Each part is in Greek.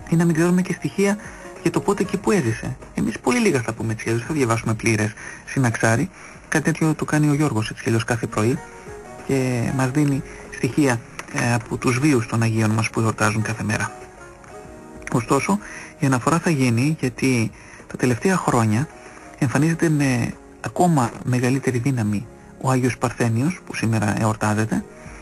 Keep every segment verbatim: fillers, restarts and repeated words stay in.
ή να μην ξέρουμε και στοιχεία για το πότε και που έζησε. Εμείς πολύ λίγα θα πούμε έτσι, δεν θα διαβάσουμε πλήρες συναξάρι. Κάτι τέτοιο το κάνει ο Γιώργος έτσι αλλιώς κάθε πρωί και μας δίνει στοιχεία ε, από τους βίους των Αγίων μας που εορτάζουν κάθε μέρα. Ωστόσο, η αναφορά θα γίνει γιατί τα τελευταία χρόνια εμφανίζεται με ακόμα μεγαλύτερη δύναμη ο Άγιος Παρθένιος που σήμερα εορτάζεται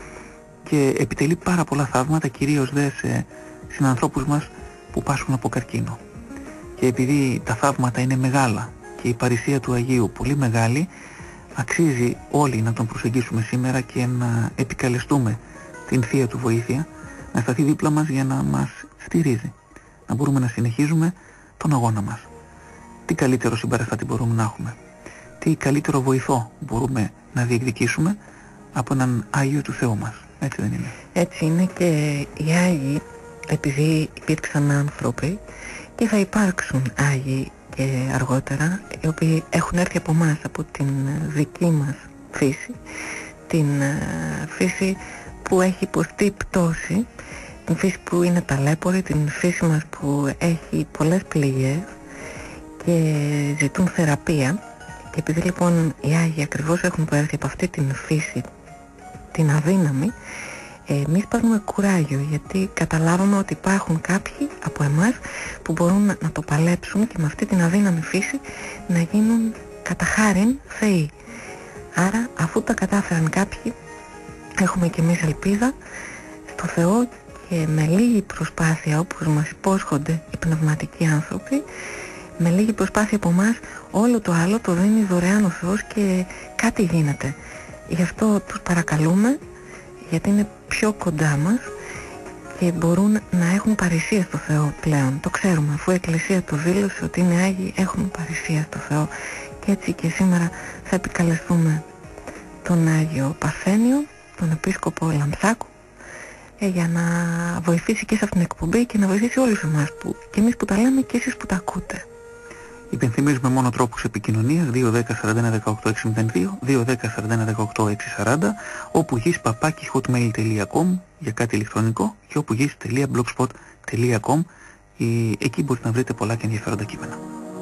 και επιτελεί πάρα πολλά θαύματα, κυρίως δε σε συνανθρώπους μας που πάσχουν από καρκίνο. Και επειδή τα θαύματα είναι μεγάλα και η παρησία του Αγίου πολύ μεγάλη, αξίζει όλοι να τον προσεγγίσουμε σήμερα και να επικαλεστούμε την Θεία του βοήθεια, να σταθεί δίπλα μας για να μας στηρίζει, να μπορούμε να συνεχίζουμε τον αγώνα μας. Τι καλύτερο συμπαραστάτη μπορούμε να έχουμε, τι καλύτερο βοηθό μπορούμε να διεκδικήσουμε από έναν Άγιο του Θεού μας, έτσι δεν είναι? Έτσι είναι, και οι Άγιοι, επειδή υπήρξαν άνθρωποι και θα υπάρξουν Άγιοι και αργότερα, οι οποίοι έχουν έρθει από εμάς, από την δική μας φύση, την φύση που έχει υποστεί πτώση, την φύση που είναι ταλέπορη, την φύση μας που έχει πολλές πληγές και ζητούν θεραπεία. Και επειδή λοιπόν οι Άγιοι ακριβώς έχουν προέρθει από αυτή την φύση, την αδύναμη, εμείς παίρνουμε κουράγιο, γιατί καταλάβαμε ότι υπάρχουν κάποιοι από εμάς που μπορούν να, να το παλέψουν και με αυτή την αδύναμη φύση να γίνουν κατά χάριν θεοί. Άρα αφού τα κατάφεραν κάποιοι, έχουμε και εμείς ελπίδα στο Θεό και με λίγη προσπάθεια, όπως μας υπόσχονται οι πνευματικοί άνθρωποι, με λίγη προσπάθεια από εμάς όλο το άλλο το δίνει δωρεάν ο Θεός και κάτι γίνεται. Γι' αυτό τους παρακαλούμε, γιατί είναι πιο κοντά μας και μπορούν να έχουν παρησία στο Θεό πλέον. Το ξέρουμε, αφού η Εκκλησία το δήλωσε ότι είναι Άγιοι, έχουν παρησία στο Θεό. Και έτσι και σήμερα θα επικαλεστούμε τον Άγιο Παρθένιο, τον Επίσκοπο Λαμψάκου, ε, για να βοηθήσει και σε αυτήν την εκπομπή και να βοηθήσει όλους εμάς, που, και εμείς που τα λέμε και εσείς που τα ακούτε. Υπενθυμίζουμε μόνο τρόπους επικοινωνίας: δύο δέκα σαράντα ένα δεκαοκτώ έξι μηδέν δύο, δύο δέκα σαράντα ένα δεκαοκτώ έξι σαράντα, όπου γης παπάκι hotmail τελεία com για κάτι ηλεκτρονικό και όπου γης τελεία blogspot τελεία com. Εκεί μπορείτε να βρείτε πολλά και ενδιαφέροντα κείμενα.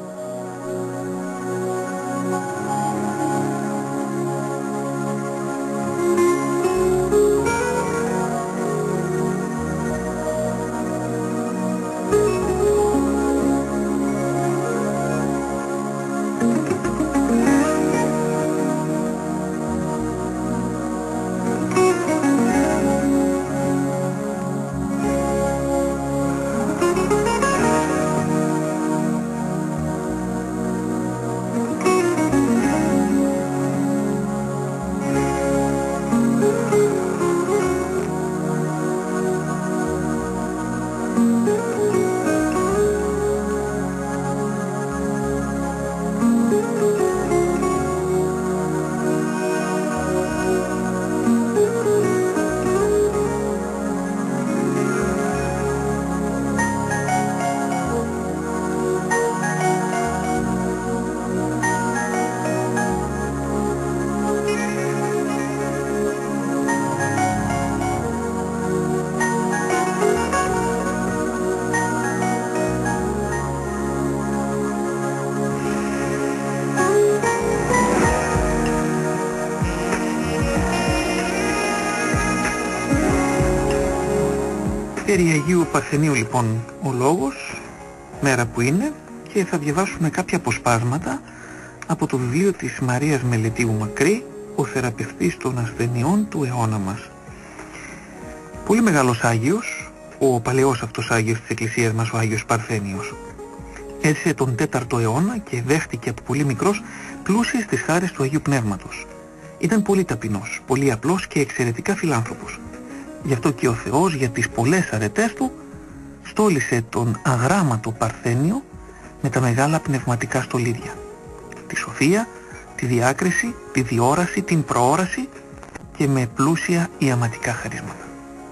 Περί Αγίου Παρθενίου λοιπόν ο λόγος, μέρα που είναι, και θα διαβάσουμε κάποια αποσπάσματα από το βιβλίο της Μαρίας Μελετίου Μακρύ, ο θεραπευτής των ασθενειών του αιώνα μας. Πολύ μεγάλος Άγιος, ο παλαιός αυτός Άγιος της Εκκλησίας μας, ο Άγιος Παρθένιος. Έζησε τον τέταρτο αιώνα και δέχτηκε από πολύ μικρός πλούσιες τις χάρες του Αγίου Πνεύματος. Ήταν πολύ ταπεινός, πολύ απλός και εξαιρετικά φιλάνθρωπος. Γι' αυτό και ο Θεός, για τις πολλές αρετές του, στόλισε τον αγράμματο Παρθένιο με τα μεγάλα πνευματικά στολίδια. Τη σοφία, τη διάκριση, τη διόραση, την προόραση και με πλούσια ιαματικά χαρίσματα.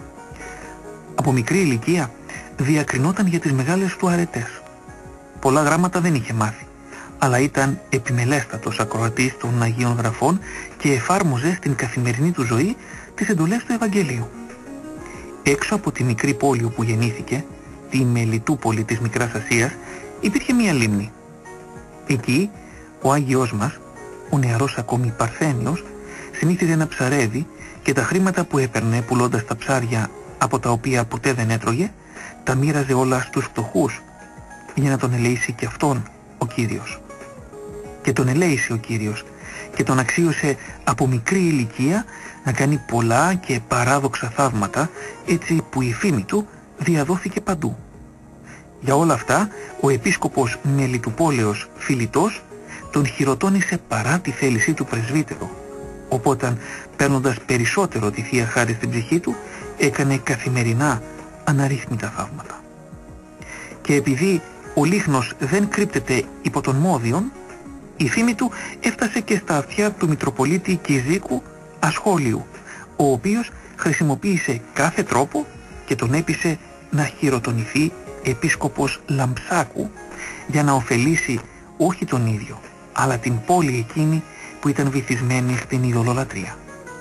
Από μικρή ηλικία διακρινόταν για τις μεγάλες του αρετές. Πολλά γράμματα δεν είχε μάθει, αλλά ήταν επιμελέστατος ακροατής των Αγίων Γραφών και εφάρμοζε στην καθημερινή του ζωή τις εντολές του Ευαγγελίου. Έξω από τη μικρή πόλη όπου γεννήθηκε, στη Μελιτούπολη της Μικράς Ασίας, υπήρχε μία λίμνη. Εκεί ο Άγιος μας, ο νεαρός ακόμη Παρθένιος, συνήθιζε να ψαρεύει και τα χρήματα που έπαιρνε πουλώντας τα ψάρια, από τα οποία ποτέ δεν έτρωγε, τα μοίραζε όλα στους φτωχούς για να τον ελεήσει και αυτόν ο Κύριος. Και τον ελέησε ο Κύριος και τον αξίωσε από μικρή ηλικία να κάνει πολλά και παράδοξα θαύματα, έτσι που η φήμη του διαδόθηκε παντού. Για όλα αυτά ο επίσκοπος Μελιτουπόλεως Φιλιτός τον χειροτώνησε παρά τη θέλησή του πρεσβύτερο, οπότε παίρνοντας περισσότερο τη Θεία Χάρη στην ψυχή του, έκανε καθημερινά αναρρύθμιτα θαύματα. Και επειδή ο λίχνος δεν κρύπτεται υπό τον Μόδιον, η φήμη του έφτασε και στα αυτιά του Μητροπολίτη Κιζίκου Ασχόλιου, ο οποίος χρησιμοποίησε κάθε τρόπο και τον έπεισε να χειροτονηθεί επίσκοπος Λαμψάκου για να ωφελήσει όχι τον ίδιο, αλλά την πόλη εκείνη που ήταν βυθισμένη στην ειδωλολατρία.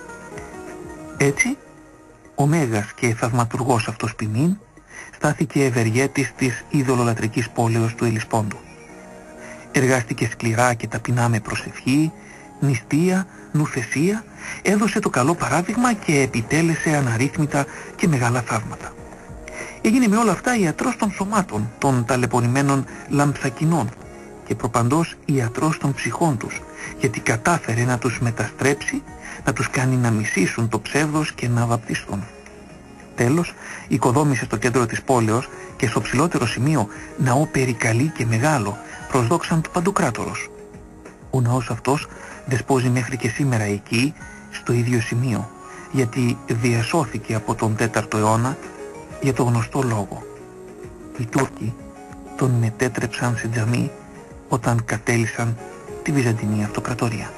Έτσι, ο μέγας και θαυματουργός αυτός ποιμήν στάθηκε ευεργέτης της ειδωλολατρικής πόλεως του Ελισπόντου. Εργάστηκε σκληρά και ταπεινά με προσευχή, νηστεία, νουθεσία, έδωσε το καλό παράδειγμα και επιτέλεσε αναρρύθμιτα και μεγάλα θαύματα. Έγινε με όλα αυτά ιατρός των σωμάτων των ταλαιπωρημένων λαμψακινών και προπαντός ιατρός των ψυχών τους, γιατί κατάφερε να τους μεταστρέψει, να τους κάνει να μισήσουν το ψεύδος και να βαπτιστούν. Τέλος, οικοδόμησε στο κέντρο της πόλεως και στο ψηλότερο σημείο ναό περικαλή και μεγάλο, προς δόξαν του Παντοκράτορος. Ο ναός αυτός δεσπόζει μέχρι και σήμερα εκεί, στο ίδιο σημείο, γιατί διασώθηκε από τον τέταρτο αιώνα για το γνωστό λόγο. Οι Τούρκοι τον μετέτρεψαν σε τζαμί όταν κατέλυσαν τη Βυζαντινή Αυτοκρατορία.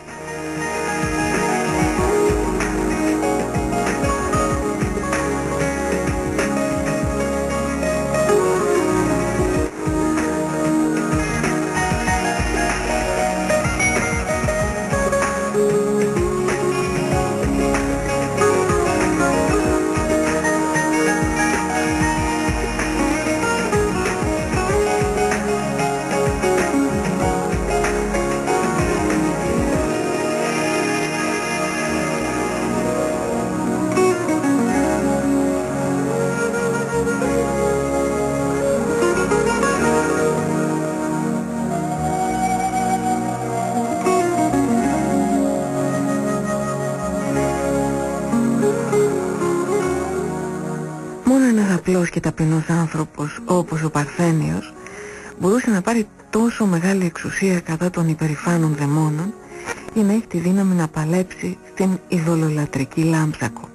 Και ταπεινός άνθρωπος όπως ο Παρθένιος μπορούσε να πάρει τόσο μεγάλη εξουσία κατά των υπερηφάνων δαιμόνων για να έχει τη δύναμη να παλέψει στην ειδωλολατρική Λάμψακο.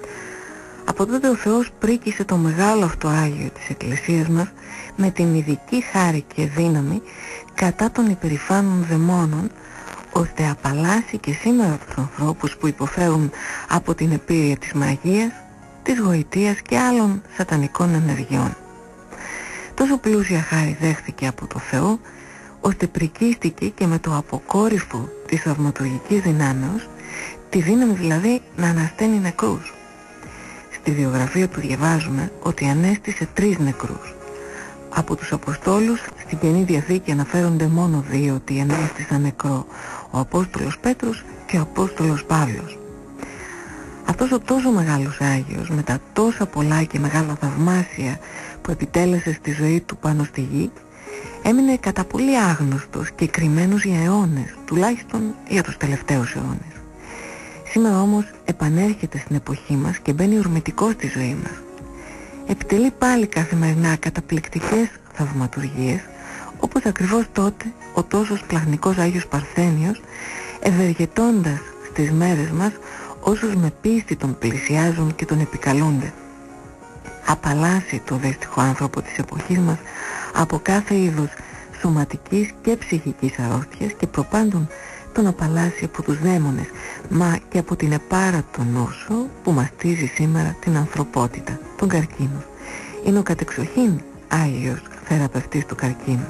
Από τότε ο Θεός πρίκησε το μεγάλο αυτό Άγιο της Εκκλησίας μας με την ειδική χάρη και δύναμη κατά των υπερηφάνων δαιμόνων, ώστε απαλλάσσει και σήμερα τους ανθρώπους που υποφέρουν από την επίρρεια της μαγείας, της γοητείας και άλλων σατανικών ενεργειών. Τόσο πλούσια χάρη δέχθηκε από το Θεό, ώστε πρικίστηκε και με το αποκόρυφο της θαυματουργικής δυνάμεως, τη δύναμη δηλαδή να ανασταίνει νεκρούς. Στη βιογραφία του διαβάζουμε ότι ανέστησε τρεις νεκρούς. Από τους Αποστόλους στην Καινή Διαθήκη αναφέρονται μόνο δύο ότι ανέστησαν νεκρό, ο Απόστολος Πέτρος και ο Απόστολος Παύλος. Αυτός ο τόσο μεγάλος Άγιος, με τα τόσα πολλά και μεγάλα θαυμάσια που επιτέλεσε στη ζωή του πάνω στη γη, έμεινε κατά πολύ άγνωστος και κρυμμένος για αιώνες, τουλάχιστον για τους τελευταίους αιώνες. Σήμερα όμως επανέρχεται στην εποχή μας και μπαίνει ορμητικός στη ζωή μας. Επιτελεί πάλι καθημερινά καταπληκτικές θαυματουργίες, όπως ακριβώς τότε ο τόσος πλαχνικός Άγιος Παρθένιος, ευεργετώντας στις μέρες μας όσους με πίστη τον πλησιάζουν και τον επικαλούνται. Απαλλάσσει το δύστιχο άνθρωπο της εποχής μας από κάθε είδους σωματικής και ψυχικής αρρώστιας και προπάντων τον απαλλάσσει από τους δαίμονες, μα και από την επάρατο νόσο που μαστίζει σήμερα την ανθρωπότητα, τον καρκίνο. Είναι ο κατεξοχήν Άγιος θεραπευτής του καρκίνου.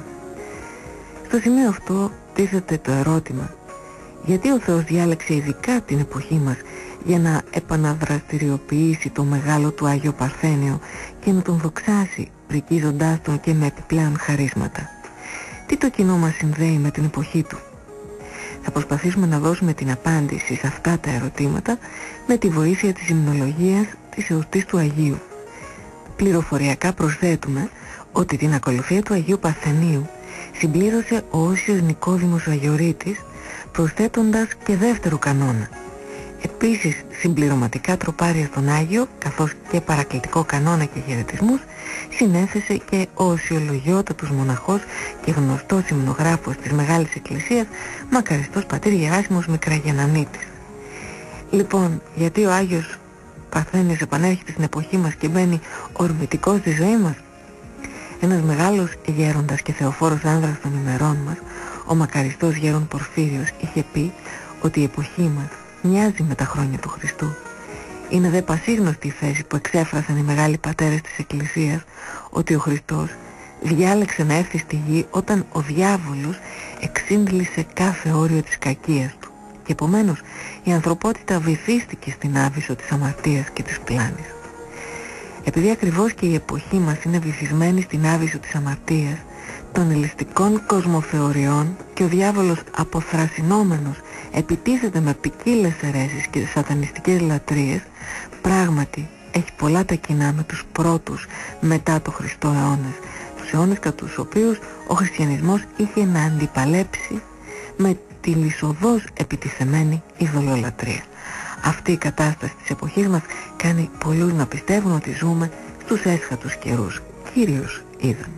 Στο σημείο αυτό τίθεται το ερώτημα: γιατί ο Θεός διάλεξε ειδικά την εποχή μας για να επαναδραστηριοποιήσει το μεγάλο του Άγιο Παρθένιο και να τον δοξάσει, πρικίζοντάς τον και με επιπλέον χαρίσματα. Τι το κοινό μας συνδέει με την εποχή του? Θα προσπαθήσουμε να δώσουμε την απάντηση σε αυτά τα ερωτήματα με τη βοήθεια της υμνολογίας της εορτής του Αγίου. Πληροφοριακά προσθέτουμε ότι την ακολουθία του Αγίου Παρθενίου συμπλήρωσε ο Όσιος Νικόδημος Αγιορείτης, προσθέτοντας και δεύτερο κανόνα. Επίσης συμπληρωματικά τροπάρια στον Άγιο, καθώς και παρακλητικό κανόνα και χαιρετισμούς, συνέθεσε και ο οσιολογιότατος μοναχός και γνωστός υμνογράφος της Μεγάλης Εκκλησίας, μακαριστός πατήρ Γεράσιμος Μικραγεννανίτης. Λοιπόν, γιατί ο Άγιος Παρθένιος επανέρχεται στην εποχή μας και μπαίνει ορμητικός στη ζωή μας? Ένας μεγάλος γέροντας και θεοφόρος άνδρας των ημερών μας, ο μακαριστός γέρον Πορφύριος, είχε πει ότι η εποχή μας μοιάζει με τα χρόνια του Χριστού. Είναι δε πασίγνωστη η θέση που εξέφρασαν οι μεγάλοι πατέρες της Εκκλησίας, ότι ο Χριστός διάλεξε να έρθει στη γη όταν ο διάβολος εξήντλησε κάθε όριο της κακίας του, και επομένως η ανθρωπότητα βυθίστηκε στην άβυσσο της αμαρτίας και της πλάνης. Επειδή ακριβώς και η εποχή μας είναι βυθισμένη στην άβυσσο της αμαρτίας, των ελιστικών κοσμοθεωριών, και ο διάβολος αποθρασινόμενος επιτίθεται με ποικίλες αιρέσεις και σατανιστικές λατρείες, πράγματι έχει πολλά τα κοινά με τους πρώτους μετά το Χριστό αιώνες, τους αιώνες κατά τους οποίους ο χριστιανισμός είχε να αντιπαλέψει με τη λυσοδός επιτιθεμένη ειδωλολατρεία. Αυτή η κατάσταση της εποχής μας κάνει πολλούς να πιστεύουν ότι ζούμε στους έσχατους καιρούς. Κύριος είδαν.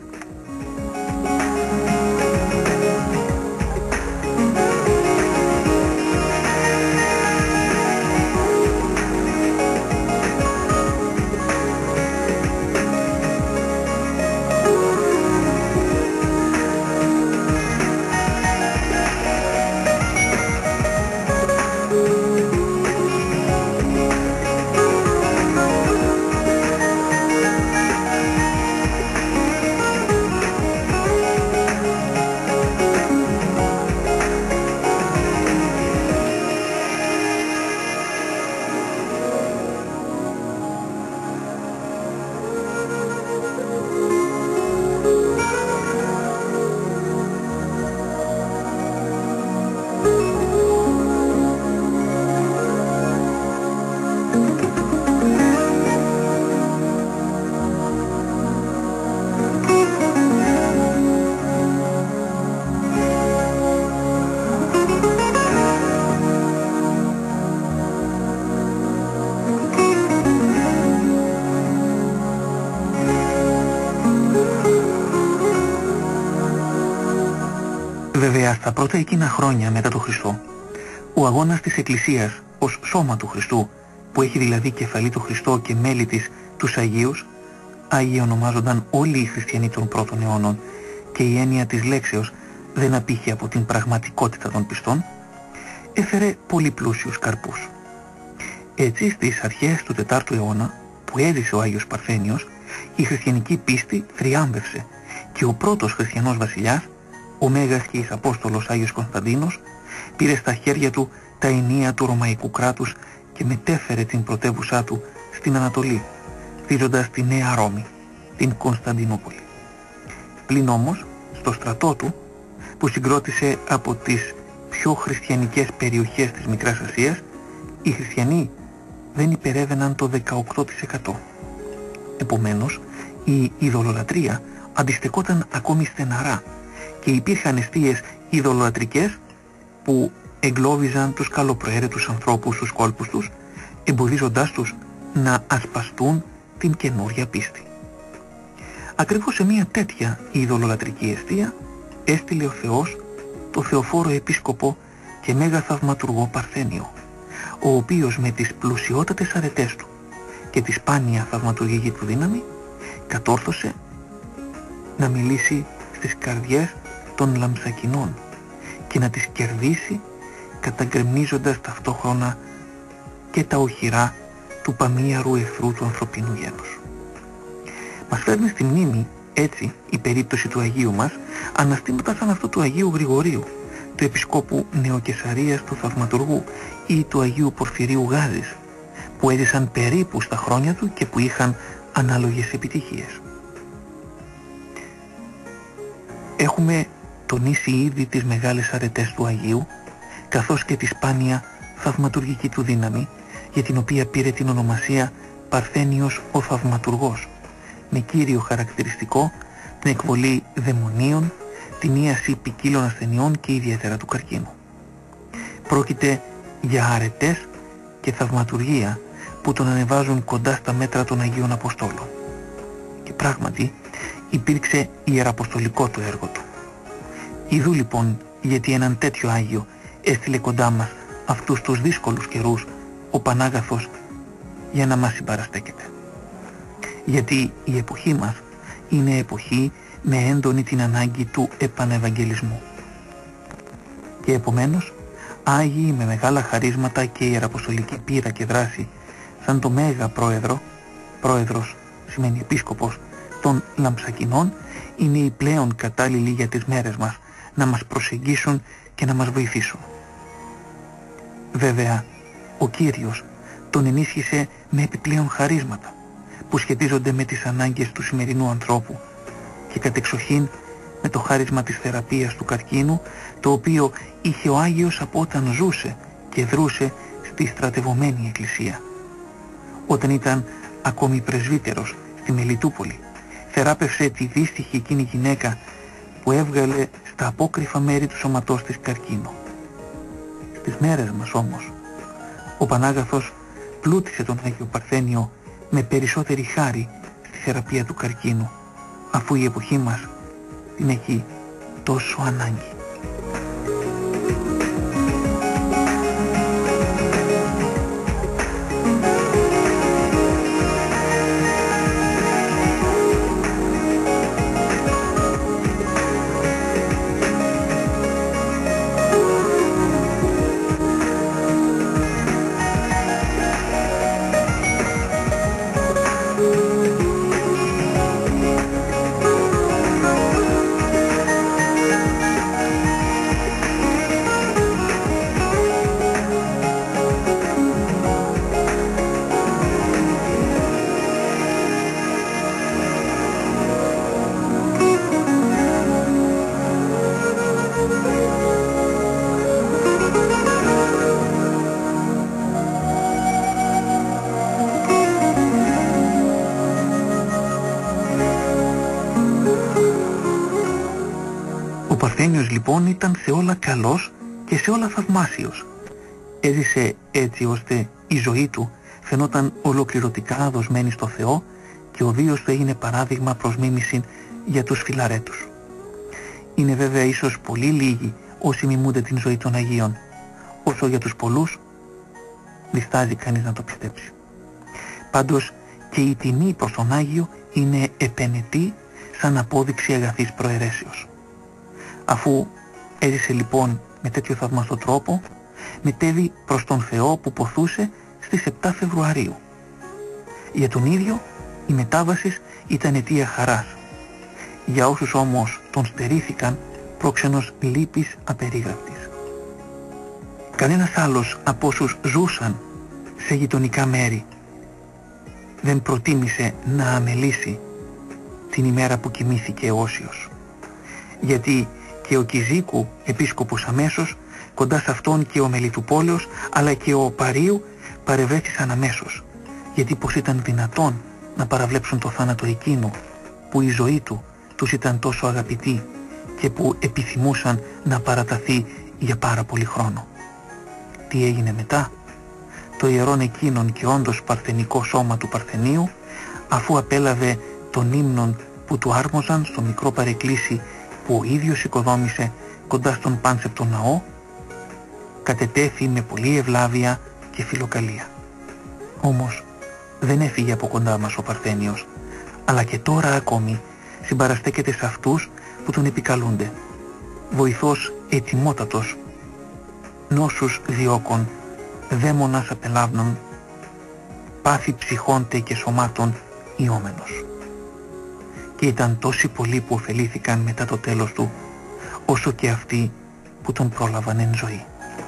Βέβαια, στα πρώτα εκείνα χρόνια μετά τον Χριστό, ο αγώνας της Εκκλησίας ως σώμα του Χριστού, που έχει δηλαδή κεφαλή του Χριστό και μέλη της τους Αγίους, Άγιοι ονομάζονταν όλοι οι χριστιανοί των πρώτων αιώνων, και η έννοια της λέξεως δεν απήχε από την πραγματικότητα των πιστών, έφερε πολύ πλούσιους καρπούς. Έτσι, στις αρχές του τετάρτου αιώνα, που έζησε ο Άγιος Παρθένιος, η χριστιανική πίστη θριάμβευσε και ο πρώτος χριστιανός βασιλιάς, ο Μέγας και εις Απόστολος Άγιος Κωνσταντίνος, πήρε στα χέρια του τα ενία του Ρωμαϊκού κράτους και μετέφερε την πρωτεύουσά του στην Ανατολή, χτίζοντας τη Νέα Ρώμη, την Κωνσταντινούπολη. Πλην όμως, στο στρατό του, που συγκρότησε από τις πιο χριστιανικές περιοχές της Μικράς Ασίας, οι χριστιανοί δεν υπερέβαιναν το δεκαοκτώ τοις εκατό. Επομένως, η ειδωλολατρεία αντιστεκόταν ακόμη στεναρά και υπήρχαν εστίες ειδωλολατρικές που εγκλώβιζαν τους καλοπροαίρετους ανθρώπους στους κόλπους τους, εμποδίζοντάς τους να ασπαστούν την καινούρια πίστη. Ακριβώς σε μια τέτοια ειδωλολατρική εστία έστειλε ο Θεός το θεοφόρο επίσκοπο και μέγα θαυματουργό Παρθένιο, ο οποίος με τις πλουσιότατες αρετές του και τη σπάνια θαυματουργική του δύναμη κατόρθωσε να μιλήσει στις καρδιές των λαμψακινών και να τις κερδίσει, καταγκρεμνίζοντας ταυτόχρονα και τα οχυρά του παμίαρου εχθρού του ανθρωπίνου γένους. Μας φέρνει στη μνήμη έτσι η περίπτωση του Αγίου μας αναστήματα σαν αυτό του Αγίου Γρηγορίου, του Επισκόπου Νεοκεσαρίας του Θαυματουργού ή του Αγίου Πορφυρίου Γάζης, που έζησαν περίπου στα χρόνια του και που είχαν ανάλογες επιτυχίες. Έχουμε τονίσει ήδη τις μεγάλες αρετές του Αγίου, καθώς και τη σπάνια θαυματουργική του δύναμη, για την οποία πήρε την ονομασία Παρθένιος ο Θαυματουργός, με κύριο χαρακτηριστικό την εκβολή δαιμονίων, την ίαση ποικίλων ασθενειών και ιδιαίτερα του καρκίνου. Πρόκειται για αρετές και θαυματουργία που τον ανεβάζουν κοντά στα μέτρα των Αγίων Αποστόλων. Και πράγματι υπήρξε ιεραποστολικό το έργο του. Ιδού λοιπόν γιατί έναν τέτοιο Άγιο έστειλε κοντά μας αυτούς τους δύσκολους καιρούς ο Πανάγαθος, για να μας συμπαραστέκεται. Γιατί η εποχή μας είναι εποχή με έντονη την ανάγκη του επανευαγγελισμού. Και επομένως Άγιοι με μεγάλα χαρίσματα και ιεραποστολική πείρα και δράση, σαν το Μέγα Πρόεδρο, πρόεδρος σημαίνει επίσκοπος, των Λαμψακινών, είναι οι πλέον κατάλληλοι για τις μέρες μας να μας προσεγγίσουν και να μας βοηθήσουν. Βέβαια, ο Κύριος τον ενίσχυσε με επιπλέον χαρίσματα που σχετίζονται με τις ανάγκες του σημερινού ανθρώπου και κατεξοχήν με το χάρισμα της θεραπείας του καρκίνου, το οποίο είχε ο Άγιος από όταν ζούσε και δρούσε στη στρατευωμένη εκκλησία. Όταν ήταν ακόμη πρεσβύτερος στη Μελιτούπολη, θεράπευσε τη δύστιχη εκείνη γυναίκα που έβγαλε στα απόκρυφα μέρη του σώματός της καρκίνο. Στις μέρες μας όμως, ο Πανάγαθος πλούτησε τον Άγιο Παρθένιο με περισσότερη χάρη στη θεραπεία του καρκίνου, αφού η εποχή μας την έχει τόσο ανάγκη. Ο Παρθένιος λοιπόν ήταν σε όλα καλός και σε όλα θαυμάσιος. Έζησε έτσι ώστε η ζωή του φαινόταν ολοκληρωτικά δοσμένη στο Θεό και ο βίος του έγινε παράδειγμα προς μίμηση για τους φιλαρέτους. Είναι βέβαια ίσως πολύ λίγοι όσοι μιμούνται την ζωή των Αγίων, όσο για τους πολλούς διστάζει κανείς να το πιστέψει. Πάντως και η τιμή προς τον Άγιο είναι επενετή σαν απόδειξη αγαθής προαιρέσεως. Αφού έζησε λοιπόν με τέτοιο θαυμαστό τρόπο, μετέβη προς τον Θεό που ποθούσε στις επτά Φεβρουαρίου. Για τον ίδιο η μετάβαση ήταν αιτία χαράς. Για όσους όμως τον στερήθηκαν, πρόξενος λύπης απερίγραπτης. Κανένας άλλος από όσους ζούσαν σε γειτονικά μέρη δεν προτίμησε να αμελήσει την ημέρα που κοιμήθηκε όσιος. Γιατί και ο Κιζίκου επίσκοπος αμέσως, κοντά σε αυτόν και ο Μελιτουπόλεως, αλλά και ο Παρίου παρευρέθησαν αμέσως. Γιατί πως ήταν δυνατόν να παραβλέψουν το θάνατο εκείνο που η ζωή του τους ήταν τόσο αγαπητή και που επιθυμούσαν να παραταθεί για πάρα πολύ χρόνο. Τι έγινε μετά? Το ιερόν εκείνον και όντως παρθενικό σώμα του Παρθενίου, αφού απέλαβε τον ύμνον που του άρμοζαν στο μικρό παρεκκλήσι που ο ίδιος οικοδόμησε κοντά στον πάνσεπτο ναό, κατετέθη με πολλή ευλάβεια και φιλοκαλία. Όμως δεν έφυγε από κοντά μας ο Παρθένιος, αλλά και τώρα ακόμη συμπαραστέκεται σε αυτούς που τον επικαλούνται. Βοηθός ετοιμότατος, νόσους διώκων, δαίμονας απελάβνων, πάθη ψυχών τε και σωμάτων ιόμενος. Και ήταν τόσοι πολλοί που ωφελήθηκαν μετά το τέλος του, όσο και αυτοί που τον πρόλαβαν εν ζωή.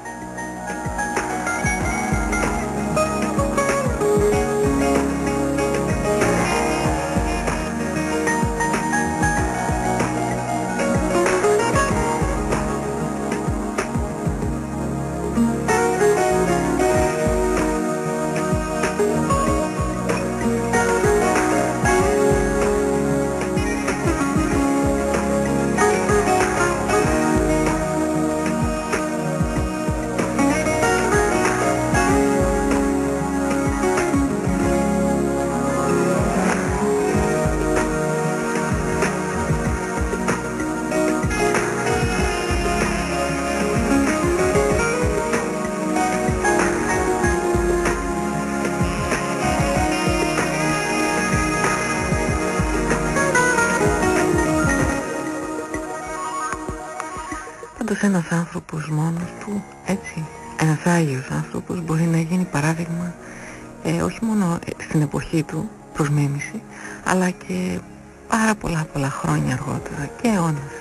Ένας άνθρωπος μόνος του, έτσι, ένας Άγιος άνθρωπος μπορεί να γίνει παράδειγμα ε, όχι μόνο στην εποχή του προς μίμηση, αλλά και πάρα πολλά πολλά χρόνια αργότερα και αιώνας.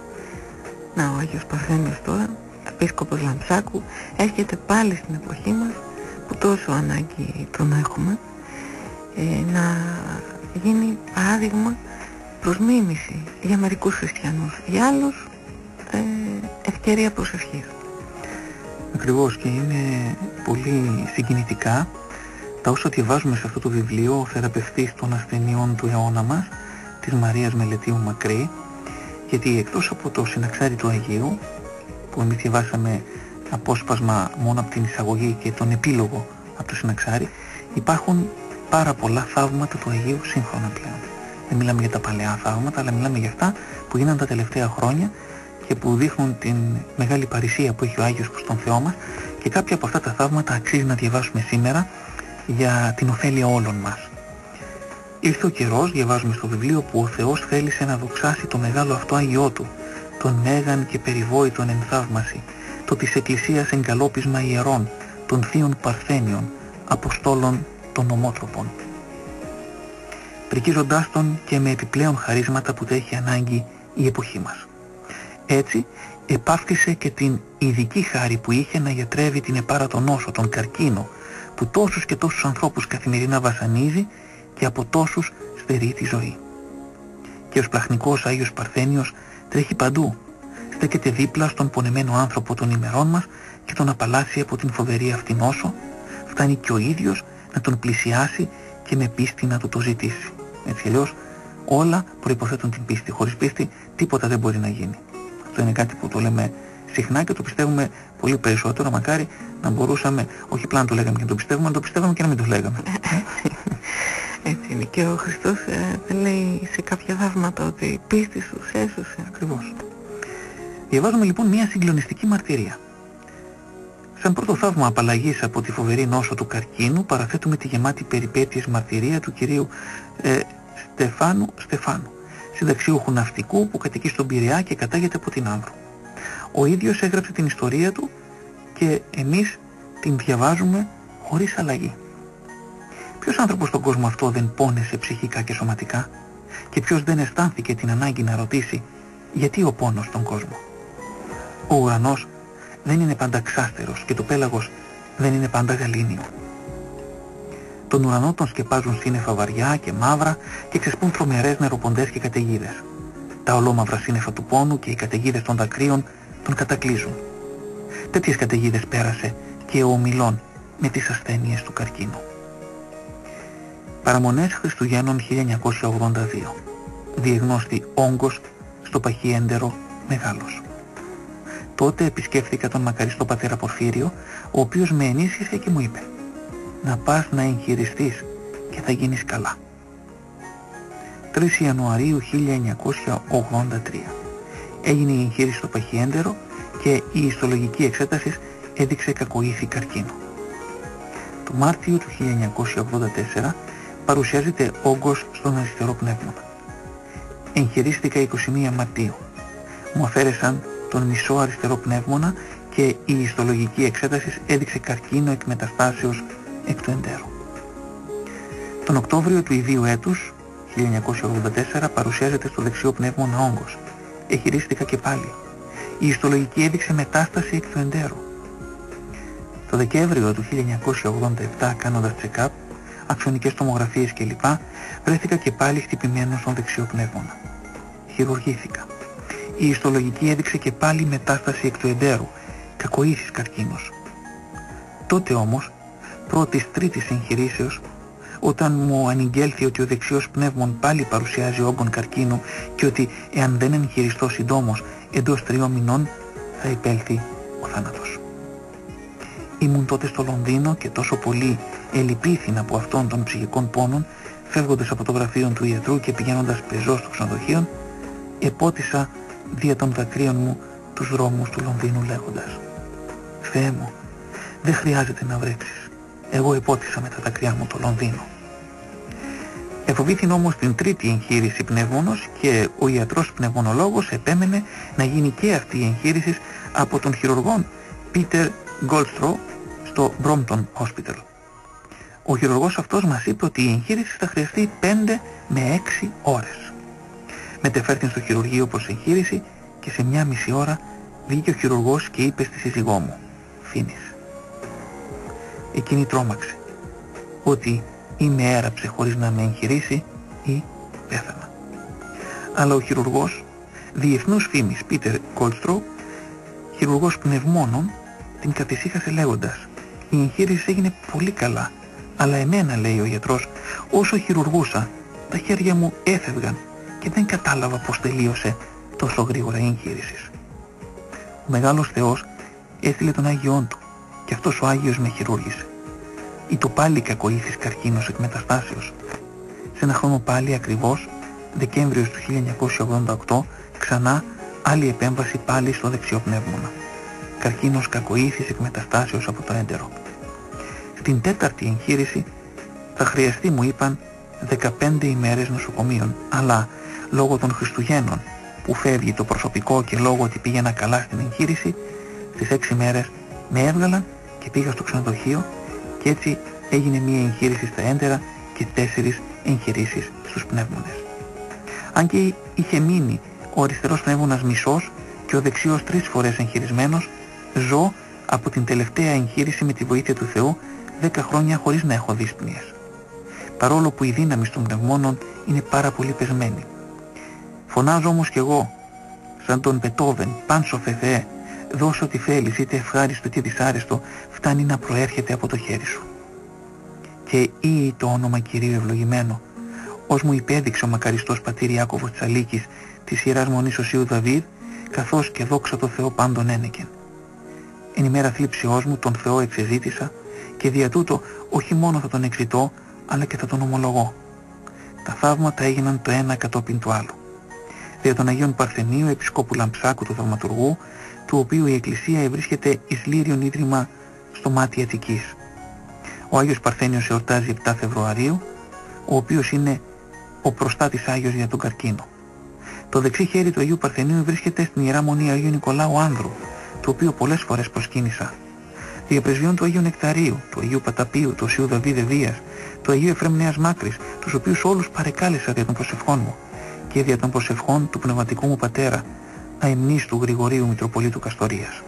Να, ο Άγιος Παρθένιος τώρα, επίσκοπος Λαμψάκου, έρχεται πάλι στην εποχή μας που τόσο ανάγκη τον έχουμε, ε, να γίνει παράδειγμα προς μίμηση για μερικούς χριστιανούς, για άλλους ε, ευκαιρία προσευχής. Ακριβώς, και είναι πολύ συγκινητικά τα όσα διαβάζουμε σε αυτό το βιβλίο, ο θεραπευτής των ασθενειών του αιώνα μας, της Μαρίας Μελετίου Μακρύ, γιατί εκτός από το συναξάρι του Αγίου, που εμείς διαβάσαμε απόσπασμα μόνο από την εισαγωγή και τον επίλογο από το συναξάρι, υπάρχουν πάρα πολλά θαύματα του Αγίου σύγχρονα πλέον. Δεν μιλάμε για τα παλαιά θαύματα, αλλά μιλάμε για αυτά που γίνανε τα τελευταία χρόνια και που δείχνουν την μεγάλη παρησία που έχει ο Άγιος προς τον Θεό μας, και κάποια από αυτά τα θαύματα αξίζει να διαβάσουμε σήμερα για την ωφέλεια όλων μας. Ήρθε ο καιρός, διαβάζουμε στο βιβλίο, που ο Θεός θέλησε να δοξάσει το μεγάλο αυτό Άγιό Του, τον μέγαν και περιβόητον εν θαύμαση, το της Εκκλησίας εγκαλόπισμα ιερών, των θείων Παρθένιων, Αποστόλων των ομότροπων, πρικίζοντάς τον και με επιπλέον χαρίσματα που τα έχει ανάγκη η εποχή μας. Έτσι επάφτισε και την ειδική χάρη που είχε να γιατρεύει την επάρατο νόσο, τον καρκίνο, που τόσους και τόσους ανθρώπους καθημερινά βασανίζει και από τόσους στερεί τη ζωή. Και ο σπλαχνικός Άγιος Παρθένιος τρέχει παντού, στέκεται δίπλα στον πονεμένο άνθρωπο των ημερών μας και τον απαλλάσσει από την φοβερή αυτή νόσο, φτάνει και ο ίδιος να τον πλησιάσει και με πίστη να του το ζητήσει. Έτσι αλλιώς όλα προϋποθέτουν την πίστη. Χωρίς πίστη τίποτα δεν μπορεί να γίνει. Αυτό είναι κάτι που το λέμε συχνά και το πιστεύουμε πολύ περισσότερο. Μακάρι να μπορούσαμε όχι απλά να το λέγαμε και να το πιστεύουμε, να το πιστεύαμε και να μην το λέγαμε. Έτσι είναι. Και ο Χριστός ε, δεν λέει σε κάποια θαύματα ότι η πίστη σου έσωσε. Ακριβώς. Διαβάζουμε λοιπόν μια συγκλονιστική μαρτυρία. Σαν πρώτο θαύμα απαλλαγής από τη φοβερή νόσο του καρκίνου, παραθέτουμε τη γεμάτη περιπέτειες μαρτυρία του κυρίου ε, Στεφάνου Στεφάνου, συνταξιούχου ναυτικού που κατοικεί στον Πειραιά και κατάγεται από την Άνδρο. Ο ίδιος έγραψε την ιστορία του και εμείς την διαβάζουμε χωρίς αλλαγή. Ποιος άνθρωπος στον κόσμο αυτό δεν πόνεσε ψυχικά και σωματικά, και ποιος δεν αισθάνθηκε την ανάγκη να ρωτήσει γιατί ο πόνος στον κόσμο? Ο ουρανός δεν είναι πάντα ξάστερος και το πέλαγος δεν είναι πάντα γαλήνιο. Τον ουρανό τον σκεπάζουν σύννεφα βαριά και μαύρα και ξεσπούν τρομερές νεροποντές και καταιγίδες. Τα ολόμαυρα σύννεφα του πόνου και οι καταιγίδες των δακρύων τον κατακλείζουν. Τέτοιες καταιγίδες πέρασε και ο Μιλών με τις ασθένειες του καρκίνου. Παραμονές Χριστουγέννων χίλια εννιακόσια ογδόντα δύο. Διεγνώστη όγκος στο παχυέντερο Μεγάλος. Τότε επισκέφθηκα τον μακαριστό πατέρα Πορφύριο, ο οποίος με ενίσχυσε και μου είπε: να πας να εγχειριστείς και θα γίνεις καλά. τρεις Ιανουαρίου χίλια εννιακόσια ογδόντα τρία. Έγινε η εγχείρηση στο παχυέντερο και η ιστολογική εξέταση έδειξε κακοήθη καρκίνο. Το Μάρτιο του χίλια εννιακόσια ογδόντα τέσσερα παρουσιάζεται όγκος στον αριστερό πνεύμονα. Εγχειρίστηκα είκοσι μία Μαρτίου. Μου αφαίρεσαν τον μισό αριστερό πνεύμονα και η ιστολογική εξέταση έδειξε καρκίνο εκ μεταστάσεως εκ του εντέρου. Τον Οκτώβριο του ιδίου έτους χίλια εννιακόσια ογδόντα τέσσερα παρουσιάζεται στο δεξιό πνεύμονα όγκος. Εγχειρίστηκα και πάλι. Η ιστολογική έδειξε μετάσταση εκ του εντέρου. Το Δεκέμβριο του χίλια εννιακόσια ογδόντα επτά, κάνοντας check-up, αξονικές τομογραφίες κλπ, βρέθηκα και πάλι χτυπημένο στον δεξιό πνεύμονα. Χειρουργήθηκα. Η ιστολογική έδειξε και πάλι μετάσταση εκ του εντέρου, κακοήθης καρκίνος. Τότε όμως, πρώτης τρίτης εγχειρήσεως, όταν μου ανηγγέλθη ότι ο δεξιός πνεύμων πάλι παρουσιάζει όγκον καρκίνου και ότι εάν δεν εγχειριστώ συντόμως εντός τριών μηνών θα υπέλθει ο θάνατος. Ήμουν τότε στο Λονδίνο και τόσο πολύ ελυπήθηνα από αυτών των ψυχικών πόνων, φεύγοντας από το γραφείο του ιατρού και πηγαίνοντας πεζός στο ξενοδοχείο, επότισα δια των δακρύων μου τους δρόμους του Λονδίνου λέγοντας: «Θεέ μου, δεν χρειάζεται να βρέξεις. Εγώ επότισα με τα δακρυά μου το Λονδίνο». Εφοβήθην όμως την τρίτη εγχείρηση πνεύμονος και ο ιατρός πνευμονολόγος επέμενε να γίνει και αυτή η εγχείρηση από τον χειρουργόν Πίτερ Γκόλστρο στο Brompton Hospital. Ο χειρουργός αυτός μας είπε ότι η εγχείρηση θα χρειαστεί πέντε με έξι ώρες. Μετεφέρθην στο χειρουργείο προς εγχείρηση και σε μια μισή ώρα βγήκε ο χειρουργός και είπε στη σύζυγό μου: «Φίνεις». Εκείνη τρόμαξε ότι ή με έραψε χωρίς να με εγχειρήσει ή πέθανα. Αλλά ο χειρουργός διεθνούς φήμης Πίτερ Γκόλστρο, χειρουργός πνευμόνων, την καθησύχασε λέγοντας: «Η εγχείρηση έγινε πολύ καλά, αλλά εμένα», λέει ο γιατρός, «όσο χειρουργούσα, τα χέρια μου έφευγαν και δεν κατάλαβα πως τελείωσε τόσο γρήγορα η εγχείρηση». Ο μεγάλος Θεός έστειλε τον Άγιόν Του και αυτός ο Άγιος με χειρούργησε. Ή το πάλι κακοήθης καρκίνος εκ μεταστάσεως. Σε ένα χρόνο πάλι ακριβώς, Δεκέμβριος του χίλια εννιακόσια ογδόντα οκτώ, ξανά άλλη επέμβαση πάλι στο δεξιό πνεύμονα. Καρκίνος κακοήθης εκ μεταστάσεως από το έντερο. Στην τέταρτη εγχείρηση θα χρειαστεί, μου είπαν, δεκαπέντε ημέρες νοσοκομείων, αλλά λόγω των Χριστουγέννων που φεύγει το προσωπικό και λόγω ότι πήγαινα καλά στην εγχείρηση, στις έξι μέρες με έβγαλαν και πήγα στο ξενοδοχείο και έτσι έγινε μία εγχείρηση στα έντερα και τέσσερις εγχειρήσεις στους πνεύμονες. Αν και είχε μείνει ο αριστερός πνεύμονας μισός και ο δεξιός τρεις φορές εγχειρισμένος, ζω από την τελευταία εγχείρηση με τη βοήθεια του Θεού δέκα χρόνια χωρίς να έχω δύσπνοιες. Παρόλο που η δύναμη των πνευμόνων είναι πάρα πολύ πεσμένη. Φωνάζω όμως κι εγώ, σαν τον Μπετόβεν, «Πάνσοφε Θεέ, δώσε ό,τι θέλεις, είτε ευχάριστο είτε δυσάρεστο, φτάνει να προέρχεται από το χέρι σου». Και ή το όνομα Κυρίου ευλογημένο, ως μου υπέδειξε ο μακαριστός πατήρ Ιάκωβος Τσαλίκης της Ιεράς Μονής Οσίου Δαβίδ, καθώς και δόξα το Θεό πάντων ένεκεν. Εν ημέρα θλίψεώς μου τον Θεό εξεζήτησα και δια τούτο όχι μόνο θα τον εξητώ, αλλά και θα τον ομολογώ. Τα θαύματα έγιναν το ένα κατόπιν του άλλου. Δια των Αγίων Παρθενίου Επισκόπου Λαμψάκου του Θαυματουργού, του οποίου η Εκκλησία ευρίσκεται εις Λύριον Ίδρυμα στο μάτι Αττικής. Ο Άγιος Παρθένιος εορτάζει επτά Φεβρουαρίου, ο οποίος είναι ο προστάτης Άγιος για τον καρκίνο. Το δεξί χέρι του Αγίου Παρθενίου βρίσκεται στην Ιερά Μονή Αγίου Νικολάου Άνδρου, το οποίο πολλές φορές προσκύνησα. Διαπρεσβειών του Αγίου Νεκταρίου, του Αγίου Παταπίου, του Οσίου Δαβίδ Ευβίας, του Αγίου Εφραίμ Νέας Μάκρης, τους οποίους όλους παρεκάλεσα δια των προσευχών μου και δια των προσευχών του πνευματικού μου πατέρα, αεμνίστου Γρηγορίου Μητροπολίτου Καστορίας.